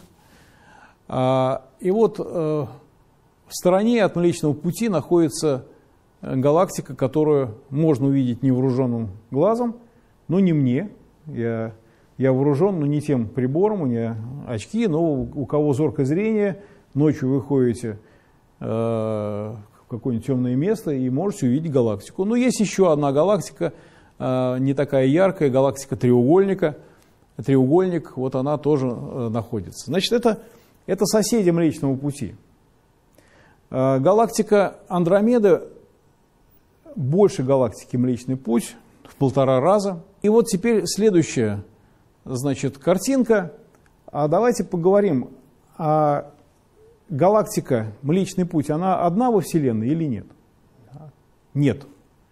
И вот в стороне от Млечного Пути находится галактика, которую можно увидеть невооруженным глазом, но не мне. Я, я вооружен, но не тем прибором, у меня очки, но у кого зоркое зрение, ночью вы ходите э, в какое-нибудь темное место и можете увидеть галактику. Но есть еще одна галактика, э, не такая яркая, галактика треугольника. Треугольник, вот она тоже э, находится. Значит, это, это соседи Млечного Пути. Э, галактика Андромеда больше галактики Млечный Путь в полтора раза. И вот теперь следующая, значит, картинка. А давайте поговорим, а галактика Млечный Путь, она одна во Вселенной или нет? Нет.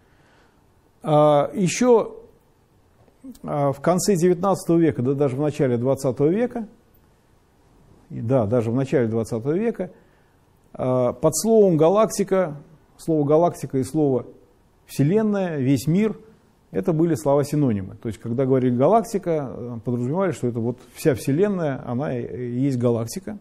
А еще в конце девятнадцатого века, да даже в начале двадцатого века, да, даже в начале двадцатого века, под словом галактика, слово галактика и слово Вселенная, весь мир, это были слова-синонимы. То есть, когда говорили галактика, подразумевали, что это вот вся Вселенная, она и есть галактика.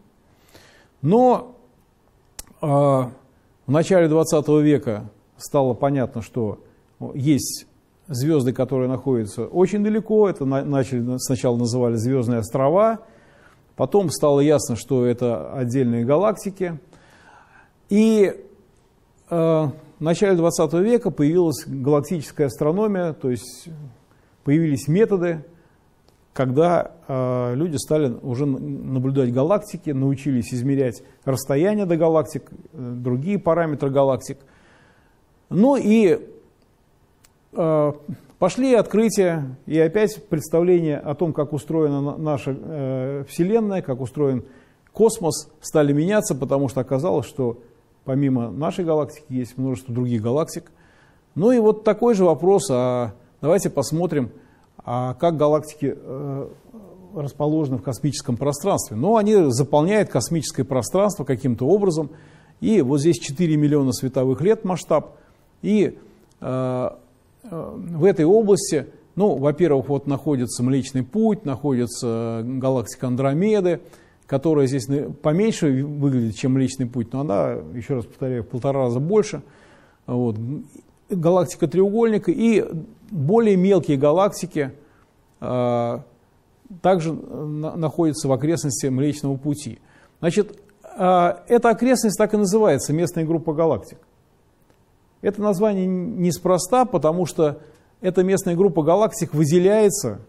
Но э, в начале двадцатого века стало понятно, что есть звезды, которые находятся очень далеко. Это на, начали, сначала называли звездные острова. Потом стало ясно, что это отдельные галактики. И э, в начале двадцатого века появилась галактическая астрономия, то есть появились методы, когда э, люди стали уже наблюдать галактики, научились измерять расстояние до галактик, э, другие параметры галактик. Ну и э, пошли открытия, и опять представление о том, как устроена наша э, Вселенная, как устроен космос, стали меняться, потому что оказалось, что помимо нашей галактики есть множество других галактик. Ну и вот такой же вопрос, а давайте посмотрим, а как галактики э, расположены в космическом пространстве. Ну, они заполняют космическое пространство каким-то образом, и вот здесь четыре миллиона световых лет масштаб, и э, э, в этой области, ну, во-первых, вот находится Млечный Путь, находится галактика Андромеды, которая здесь поменьше выглядит, чем Млечный Путь, но она, еще раз повторяю, в полтора раза больше. Вот. Галактика треугольника и более мелкие галактики э, также на, находятся в окрестности Млечного Пути. Значит, э, эта окрестность так и называется, местная группа галактик. Это название неспроста, потому что эта местная группа галактик выделяется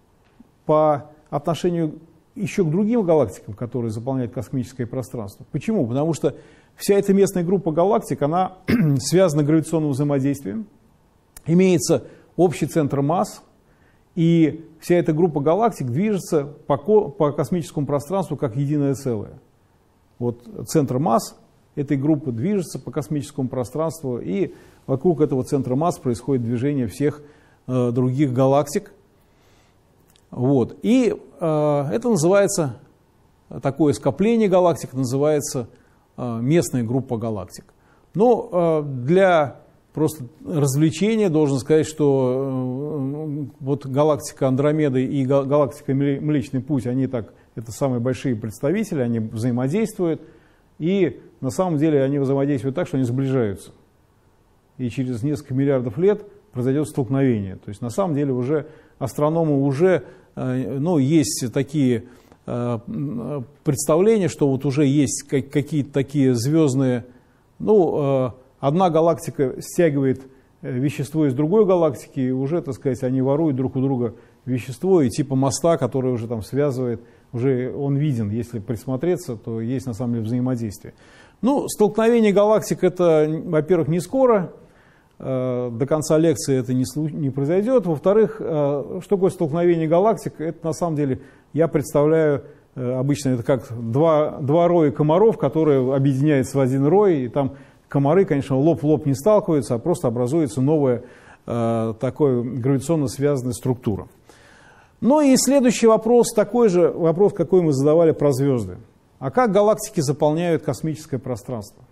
по отношению еще к другим галактикам, которые заполняют космическое пространство. Почему? Потому что вся эта местная группа галактик, она связана гравитационным взаимодействием, имеется общий центр масс, и вся эта группа галактик движется по, по космическому пространству как единое целое. Вот центр масс этой группы движется по космическому пространству, и вокруг этого центра масс происходит движение всех э, других галактик. Вот. И э, это называется, такое скопление галактик называется э, местная группа галактик. Но э, для просто развлечения должен сказать, что э, вот галактика Андромеды и галактика Млечный Путь, они так, это самые большие представители, они взаимодействуют, и на самом деле они взаимодействуют так, что они сближаются. И через несколько миллиардов лет произойдет столкновение. То есть на самом деле уже астрономы уже, ну, есть такие представления, что вот уже есть какие-то такие звездные, ну, одна галактика стягивает вещество из другой галактики, и уже, так сказать, они воруют друг у друга вещество, и типа моста, который уже там связывает, уже он виден, если присмотреться, то есть на самом деле взаимодействие. Ну, столкновение галактик это, во-первых, не скоро, до конца лекции это не, не произойдет. Во-вторых, что такое столкновение галактик? Это на самом деле я представляю обычно это как два, два роя комаров, которые объединяются в один рой, и там комары, конечно, лоб в лоб не сталкиваются, а просто образуется новая э, такая гравитационно связанная структура. Ну и следующий вопрос, такой же вопрос, какой мы задавали про звезды. А как галактики заполняют космическое пространство?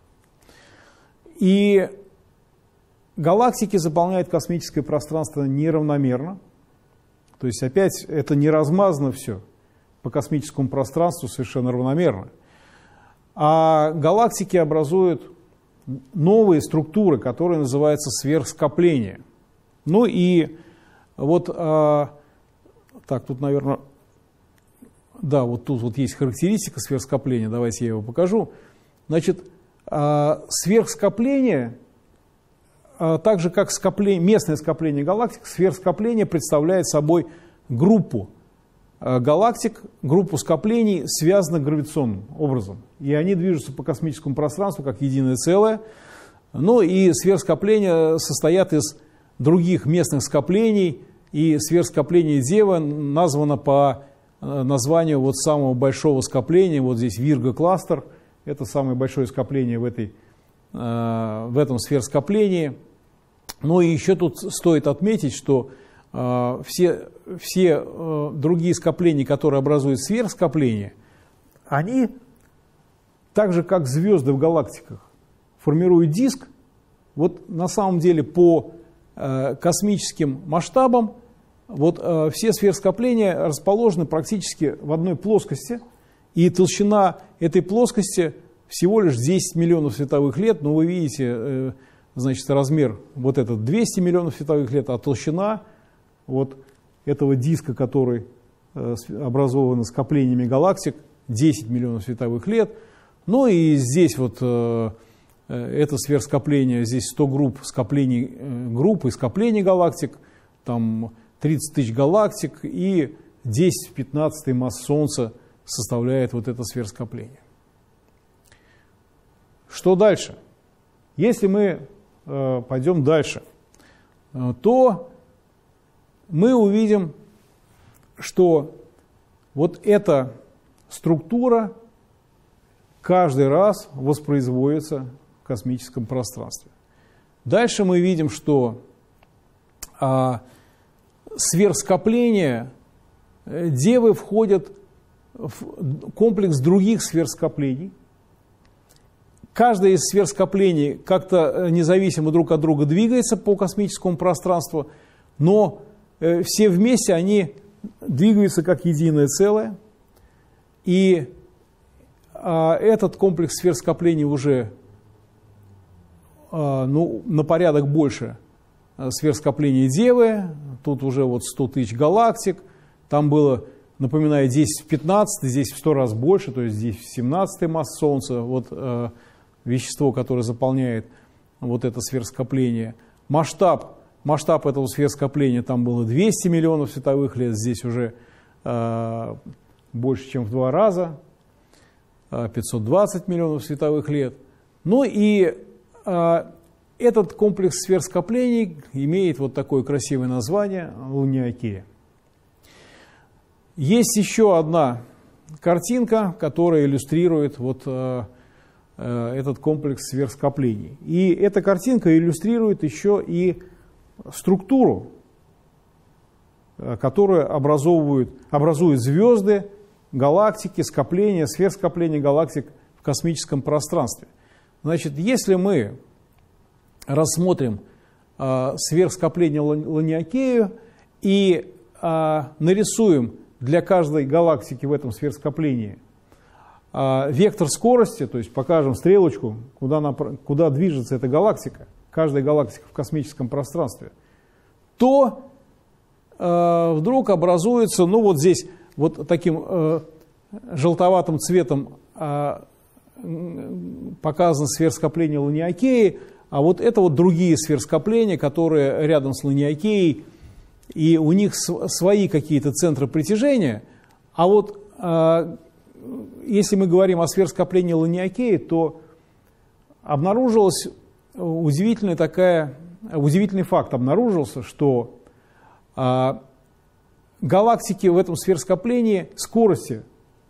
И галактики заполняют космическое пространство неравномерно. То есть опять это не размазано все по космическому пространству совершенно равномерно. А галактики образуют новые структуры, которые называются сверхскопления. Ну и вот, а, так, тут, наверное, да, вот тут вот есть характеристика сверхскопления, давайте я его покажу. Значит, а, сверхскопление, а, так же как скопление, местное скопление галактик, сверхскопление представляет собой группу галактик, группу скоплений, связанных гравитационным образом. И они движутся по космическому пространству как единое целое. Ну и сверхскопления состоят из других местных скоплений. И сверхскопление Девы названо по названию вот самого большого скопления. Вот здесь Вирго-кластер. Это самое большое скопление в, этой, в этом сверхскоплении. Ну и еще тут стоит отметить, что все, все другие скопления, которые образуют сверхскопления, они, так же как звезды в галактиках, формируют диск. Вот на самом деле по космическим масштабам вот все сверхскопления расположены практически в одной плоскости, и толщина этой плоскости всего лишь десять миллионов световых лет. Но вы видите, значит, размер вот этот двести миллионов световых лет, а толщина вот этого диска, который э, образован скоплениями галактик, десять миллионов световых лет. Ну и здесь вот э, это сверхскопление, здесь сто групп скоплений, э, групп и скоплений галактик, там тридцать тысяч галактик, и десять в пятнадцатой масс Солнца составляет вот это сверхскопление. Что дальше? Если мы э, пойдем дальше, э, то мы увидим, что вот эта структура каждый раз воспроизводится в космическом пространстве. Дальше мы видим, что а, сверхскопления Девы входят в комплекс других сверхскоплений. Каждое из сверхскоплений как-то независимо друг от друга двигается по космическому пространству, но все вместе они двигаются как единое целое, и а, этот комплекс сверхскоплений уже а, ну, на порядок больше сверхскопления Девы. Тут уже вот сто тысяч галактик, там было, напоминаю, десять в пятнадцатой, здесь в сто раз больше, то есть здесь в семнадцатой масс Солнца, вот а, вещество, которое заполняет вот это сверхскопление. Масштаб Масштаб этого сверхскопления там было двести миллионов световых лет, здесь уже э, больше, чем в два раза, э, пятьсот двадцать миллионов световых лет. Ну и э, этот комплекс сверхскоплений имеет вот такое красивое название — Ланиакея. Есть еще одна картинка, которая иллюстрирует вот, э, э, этот комплекс сверхскоплений. И эта картинка иллюстрирует еще и структуру, которую образовывают, образуют звезды, галактики, скопления, сверхскопления галактик в космическом пространстве. Значит, если мы рассмотрим э, сверхскопление Ланиакею и э, нарисуем для каждой галактики в этом сверхскоплении э, вектор скорости, то есть покажем стрелочку, куда, напр- куда движется эта галактика, каждая галактика в космическом пространстве, то э, вдруг образуется, ну вот здесь вот таким э, желтоватым цветом э, показано сверхскопление Ланиакеи, а вот это вот другие сверхскопления, которые рядом с Ланиакеей, и у них свои какие-то центры притяжения. А вот э, если мы говорим о сверхскоплении Ланиакеи, то обнаружилось Удивительный, такая, удивительный факт обнаружился, что а, галактики в этом сверхскоплении скорости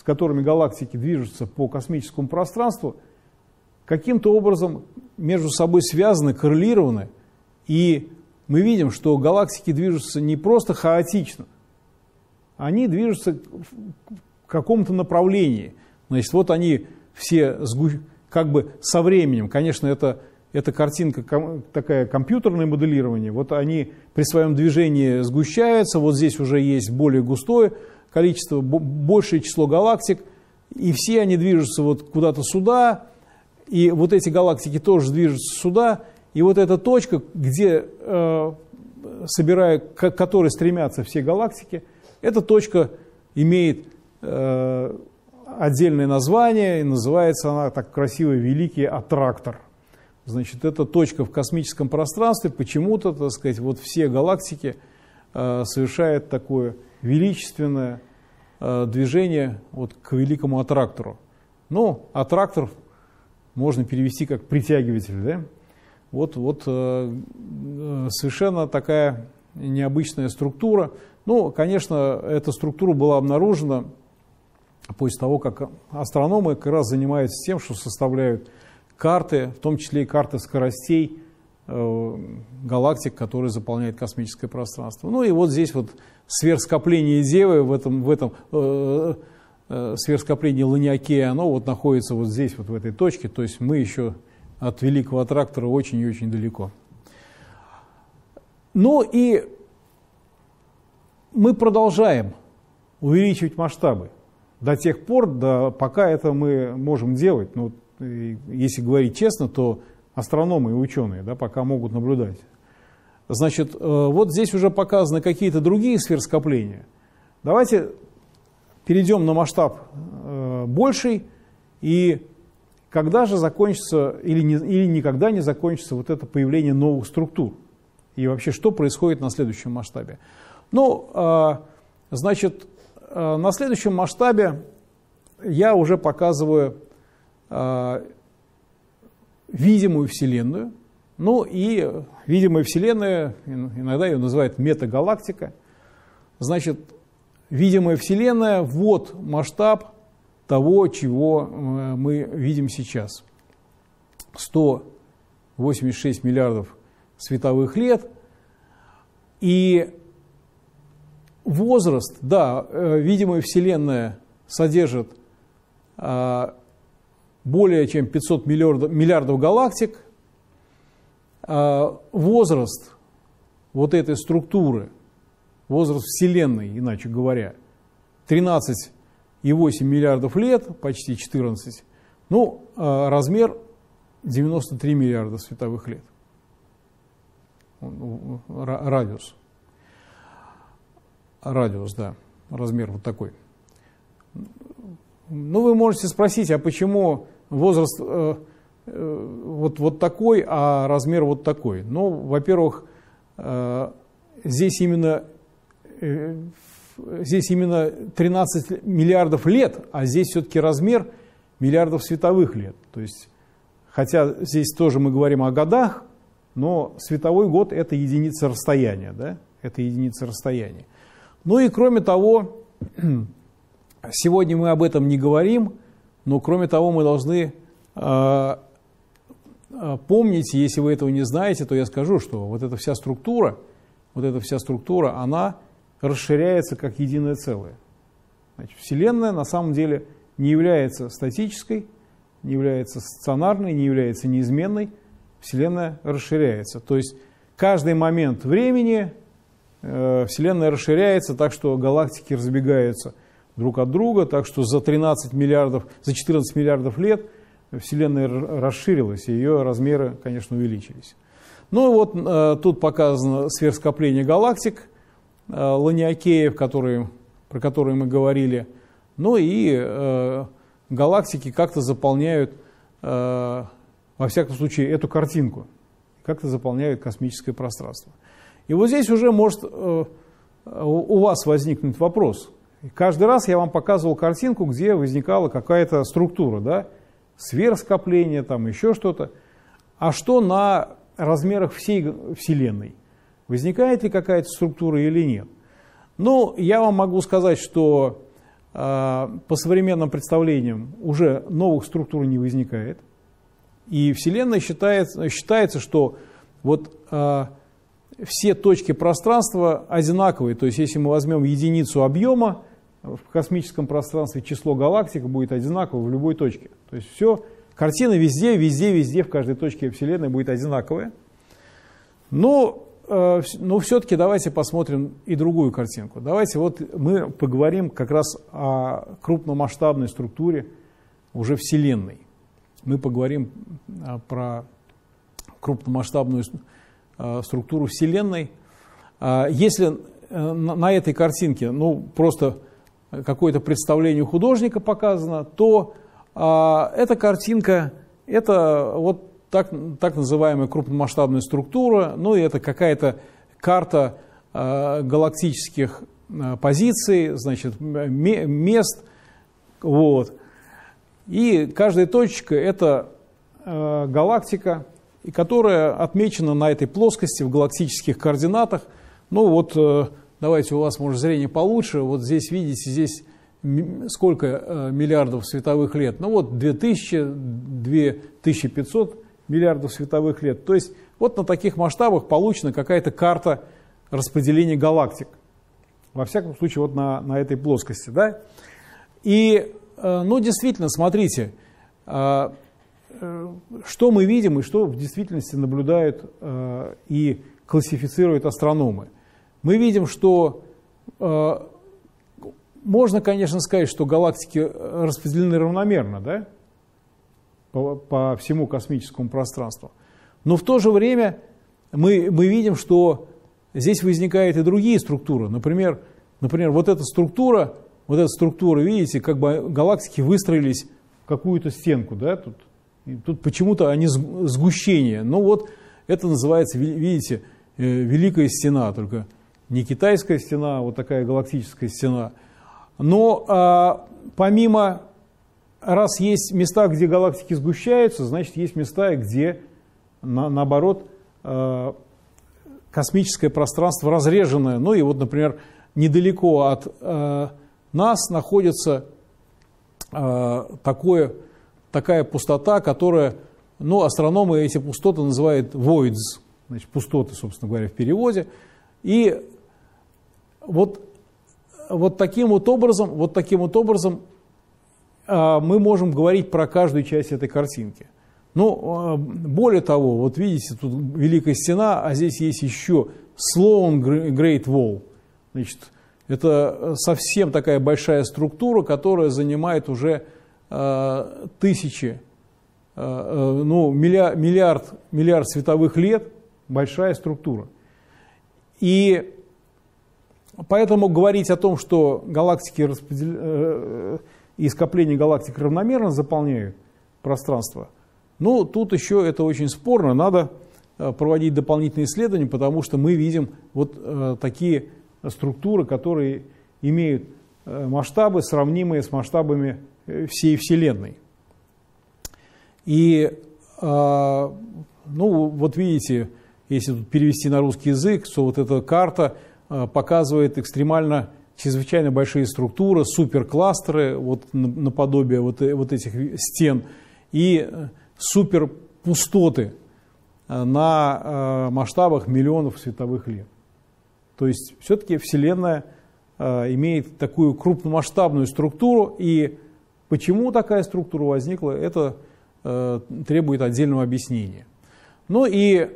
которыми галактики движутся по космическому пространству, каким-то образом между собой связаны, коррелированы. И мы видим, что галактики движутся не просто хаотично, они движутся в каком-то направлении. Значит, вот они все как бы со временем, конечно, это, это картинка такая, компьютерное моделирование, вот они при своем движении сгущаются, вот здесь уже есть более густое количество, большее число галактик, и все они движутся вот куда-то сюда, и вот эти галактики тоже движутся сюда, и вот эта точка, где, э, собирая, к которой стремятся все галактики, эта точка имеет э, отдельное название, и называется она так красиво «Великий аттрактор». Значит, это точка в космическом пространстве, почему-то, так сказать, вот все галактики э, совершают такое величественное э, движение вот к великому аттрактору. Ну, аттрактор можно перевести как притягиватель, да? Вот, вот э, совершенно такая необычная структура. Ну, конечно, эта структура была обнаружена после того, как астрономы как раз занимаются тем, что составляют карты, в том числе и карты скоростей э, галактик, которые заполняют космическое пространство. Ну и вот здесь вот сверхскопление Девы, в этом, в этом э, э, сверхскоплении Ланиакея, оно вот находится вот здесь, вот в этой точке, то есть мы еще от великого аттрактора очень и очень далеко. Ну и мы продолжаем увеличивать масштабы до тех пор, до, пока это мы можем делать. Ну, если говорить честно, то астрономы и ученые, да, пока могут наблюдать. Значит, вот здесь уже показаны какие-то другие сверхскопления. Давайте перейдем на масштаб больший, и когда же закончится или, не, или никогда не закончится вот это появление новых структур? И вообще, что происходит на следующем масштабе? Ну, значит, на следующем масштабе я уже показываю видимую Вселенную. Ну и видимая Вселенная, иногда ее называют метагалактика. Значит, видимая Вселенная, вот масштаб того, чего мы видим сейчас. сто восемьдесят шесть миллиардов световых лет. И возраст, да, видимая Вселенная содержит более чем пятьсот миллиардов, миллиардов галактик. Возраст вот этой структуры, возраст Вселенной, иначе говоря, тринадцать и восемь миллиардов лет, почти четырнадцать, ну, размер девяносто три миллиарда световых лет, радиус, радиус, да, размер вот такой. Ну, вы можете спросить, а почему возраст э, э, вот, вот такой, а размер вот такой? Ну, во-первых, э, здесь именно э, Здесь именно тринадцать миллиардов лет, а здесь все-таки размер миллиардов световых лет. То есть, хотя здесь тоже мы говорим о годах, но световой год — это единица расстояния, да? Это единица расстояния. Ну и кроме того, сегодня мы об этом не говорим, но кроме того мы должны э, помнить, если вы этого не знаете, то я скажу, что вот эта вся структура, вот эта вся структура, она расширяется как единое целое. Значит, Вселенная на самом деле не является статической, не является стационарной, не является неизменной. Вселенная расширяется. То есть каждый момент времени э, Вселенная расширяется так, что галактики разбегаются друг от друга, так что за тринадцать миллиардов, за четырнадцать миллиардов лет Вселенная расширилась, и ее размеры, конечно, увеличились. Ну и вот э, тут показано сверхскопление галактик, Ланиакеев, которые, про которые мы говорили, ну и э, галактики как-то заполняют, э, во всяком случае, эту картинку, как-то заполняют космическое пространство. И вот здесь уже может э, у вас возникнуть вопрос. Каждый раз я вам показывал картинку, где возникала какая-то структура, да, сверхскопление, там еще что-то. А что на размерах всей Вселенной? Возникает ли какая-то структура или нет? Ну, я вам могу сказать, что по современным представлениям уже новых структур не возникает. И Вселенная считается, считается, что вот все точки пространства одинаковые. То есть если мы возьмем единицу объема, в космическом пространстве число галактик будет одинаково в любой точке. То есть все, картина везде, везде, везде, в каждой точке Вселенной будет одинаковая. Но, э, но все-таки давайте посмотрим и другую картинку. Давайте вот мы поговорим как раз о крупномасштабной структуре уже Вселенной. Мы поговорим э, про крупномасштабную э, структуру Вселенной. Э, если э, на, на этой картинке, ну, просто какое-то представление у художника показано, то а, эта картинка, это вот так, так называемая крупномасштабная структура, ну и это какая-то карта а, галактических а, позиций, значит, мест, вот. И каждая точка это а, галактика, и которая отмечена на этой плоскости в галактических координатах. Ну вот, давайте, у вас, может, зрение получше. Вот здесь, видите, здесь сколько миллиардов световых лет? Ну вот две тысячи, две тысячи пятьсот миллиардов световых лет. То есть вот на таких масштабах получена какая-то карта распределения галактик. Во всяком случае, вот на, на этой плоскости. Да? И, ну, действительно, смотрите, что мы видим и что в действительности наблюдают и классифицируют астрономы. Мы видим, что э, можно, конечно, сказать, что галактики распределены равномерно, да, по, по всему космическому пространству. Но в то же время мы, мы видим, что здесь возникают и другие структуры. Например, например, вот эта структура, вот эта структура, видите, как бы галактики выстроились в какую-то стенку, да, тут, тут почему-то они сгущение. Ну вот это называется, видите, Великая Стена, только не китайская стена, а вот такая галактическая стена. Но а, помимо, раз есть места, где галактики сгущаются, значит, есть места, где, на, наоборот, а, космическое пространство разреженное. Ну и вот, например, недалеко от а, нас находится а, такое, такая пустота, которая, ну, астрономы эти пустоты называют voids, значит, пустоты, собственно говоря, в переводе. И Вот, вот таким вот образом, вот таким вот образом э, мы можем говорить про каждую часть этой картинки. Но э, более того, вот видите, тут Великая Стена, а здесь есть еще Sloan Great Wall. Значит, это совсем такая большая структура, которая занимает уже э, тысячи, э, ну, миллиард, миллиард, миллиард световых лет, большая структура. И поэтому говорить о том, что галактики распредел... э, и скопления галактик равномерно заполняют пространство, ну, тут еще это очень спорно. Надо проводить дополнительные исследования, потому что мы видим вот э, такие структуры, которые имеют э, масштабы, сравнимые с масштабами всей Вселенной. И, э, ну, вот видите, если тут перевести на русский язык, то вот эта карта показывает экстремально, чрезвычайно большие структуры, суперкластеры, вот наподобие вот, вот этих стен, и суперпустоты на масштабах миллионов световых лет. То есть все-таки Вселенная имеет такую крупномасштабную структуру, и почему такая структура возникла, это требует отдельного объяснения. Ну и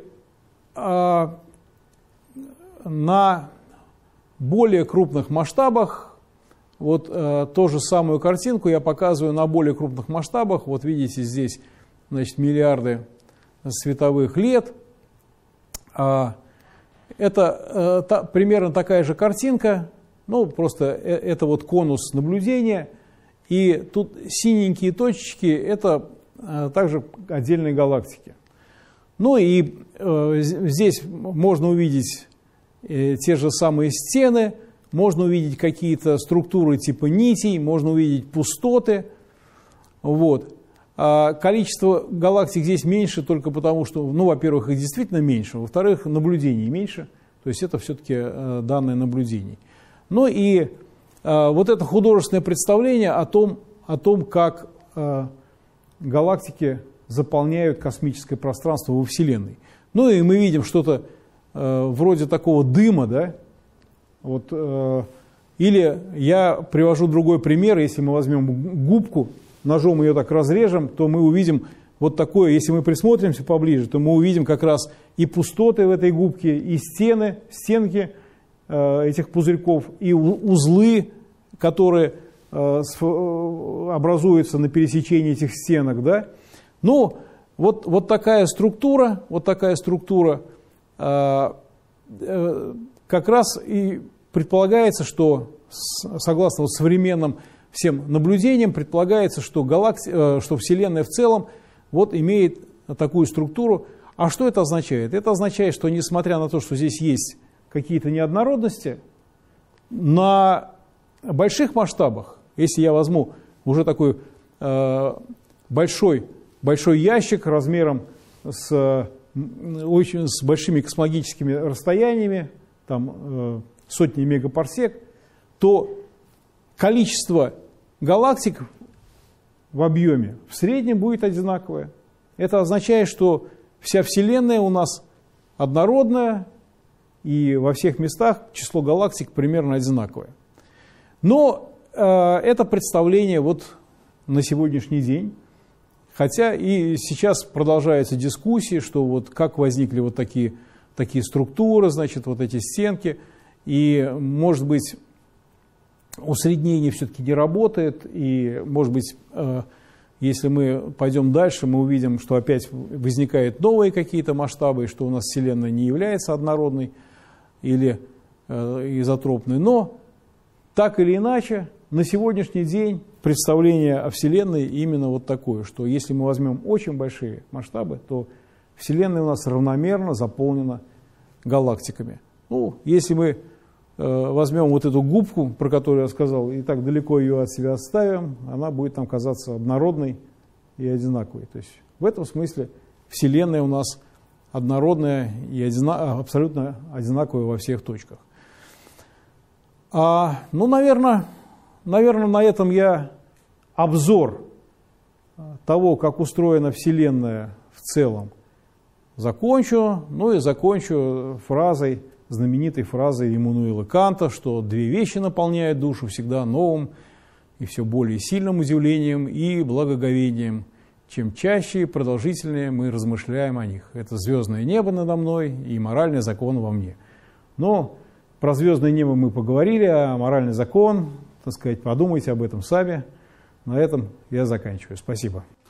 на более крупных масштабах, вот э, ту же самую картинку я показываю на более крупных масштабах. Вот видите, здесь, значит, миллиарды световых лет. А, это э, та, примерно такая же картинка, ну просто э, это вот конус наблюдения. И тут синенькие точечки – это э, также отдельные галактики. Ну и э, здесь можно увидеть те же самые стены, можно увидеть какие-то структуры типа нитей, можно увидеть пустоты. Вот. А количество галактик здесь меньше только потому, что, ну, во-первых, их действительно меньше, во-вторых, наблюдений меньше, то есть это все-таки данные наблюдений. Ну и вот это художественное представление о том, о том как галактики заполняют космическое пространство во Вселенной. Ну и мы видим что-то вроде такого дыма, да? Вот, или я привожу другой пример, если мы возьмем губку, ножом ее так разрежем, то мы увидим вот такое, если мы присмотримся поближе, то мы увидим как раз и пустоты в этой губке, и стены, стенки э, этих пузырьков, и узлы, которые э, образуются на пересечении этих стенок. Да? Ну, вот, вот такая структура, вот такая структура, э, э, как раз и предполагается, что согласно вот современным всем наблюдениям, предполагается, что, галакти... э, что Вселенная в целом вот имеет такую структуру. А что это означает? Это означает, что несмотря на то, что здесь есть какие-то неоднородности, на больших масштабах, если я возьму уже такой э, большой, большой ящик размером с, очень, с большими космологическими расстояниями, там э, сотни мегапарсек, то количество галактик в объеме в среднем будет одинаковое. Это означает, что вся Вселенная у нас однородная, и во всех местах число галактик примерно одинаковое. Но э, это представление вот на сегодняшний день, хотя и сейчас продолжаются дискуссии, что вот как возникли вот такие, такие структуры, значит, вот эти стенки, и, может быть, усреднение все-таки не работает, и, может быть, э, если мы пойдем дальше, мы увидим, что опять возникают новые какие-то масштабы, и что у нас Вселенная не является однородной или э, изотропной. Но, так или иначе, на сегодняшний день представление о Вселенной именно вот такое, что если мы возьмем очень большие масштабы, то Вселенная у нас равномерно заполнена галактиками. Ну, если мы возьмем вот эту губку, про которую я сказал, и так далеко ее от себя отставим, она будет нам казаться однородной и одинаковой. То есть в этом смысле Вселенная у нас однородная и одина, абсолютно одинаковая во всех точках. А, ну, наверное, наверное, на этом я обзор того, как устроена Вселенная в целом, закончу. Ну и закончу фразой, знаменитой фразой Иммануила Канта, что две вещи наполняют душу всегда новым и все более сильным удивлением и благоговением. Чем чаще и продолжительнее мы размышляем о них. Это звездное небо надо мной и моральный закон во мне. Но про звездное небо мы поговорили, а моральный закон, так сказать, подумайте об этом сами. На этом я заканчиваю. Спасибо.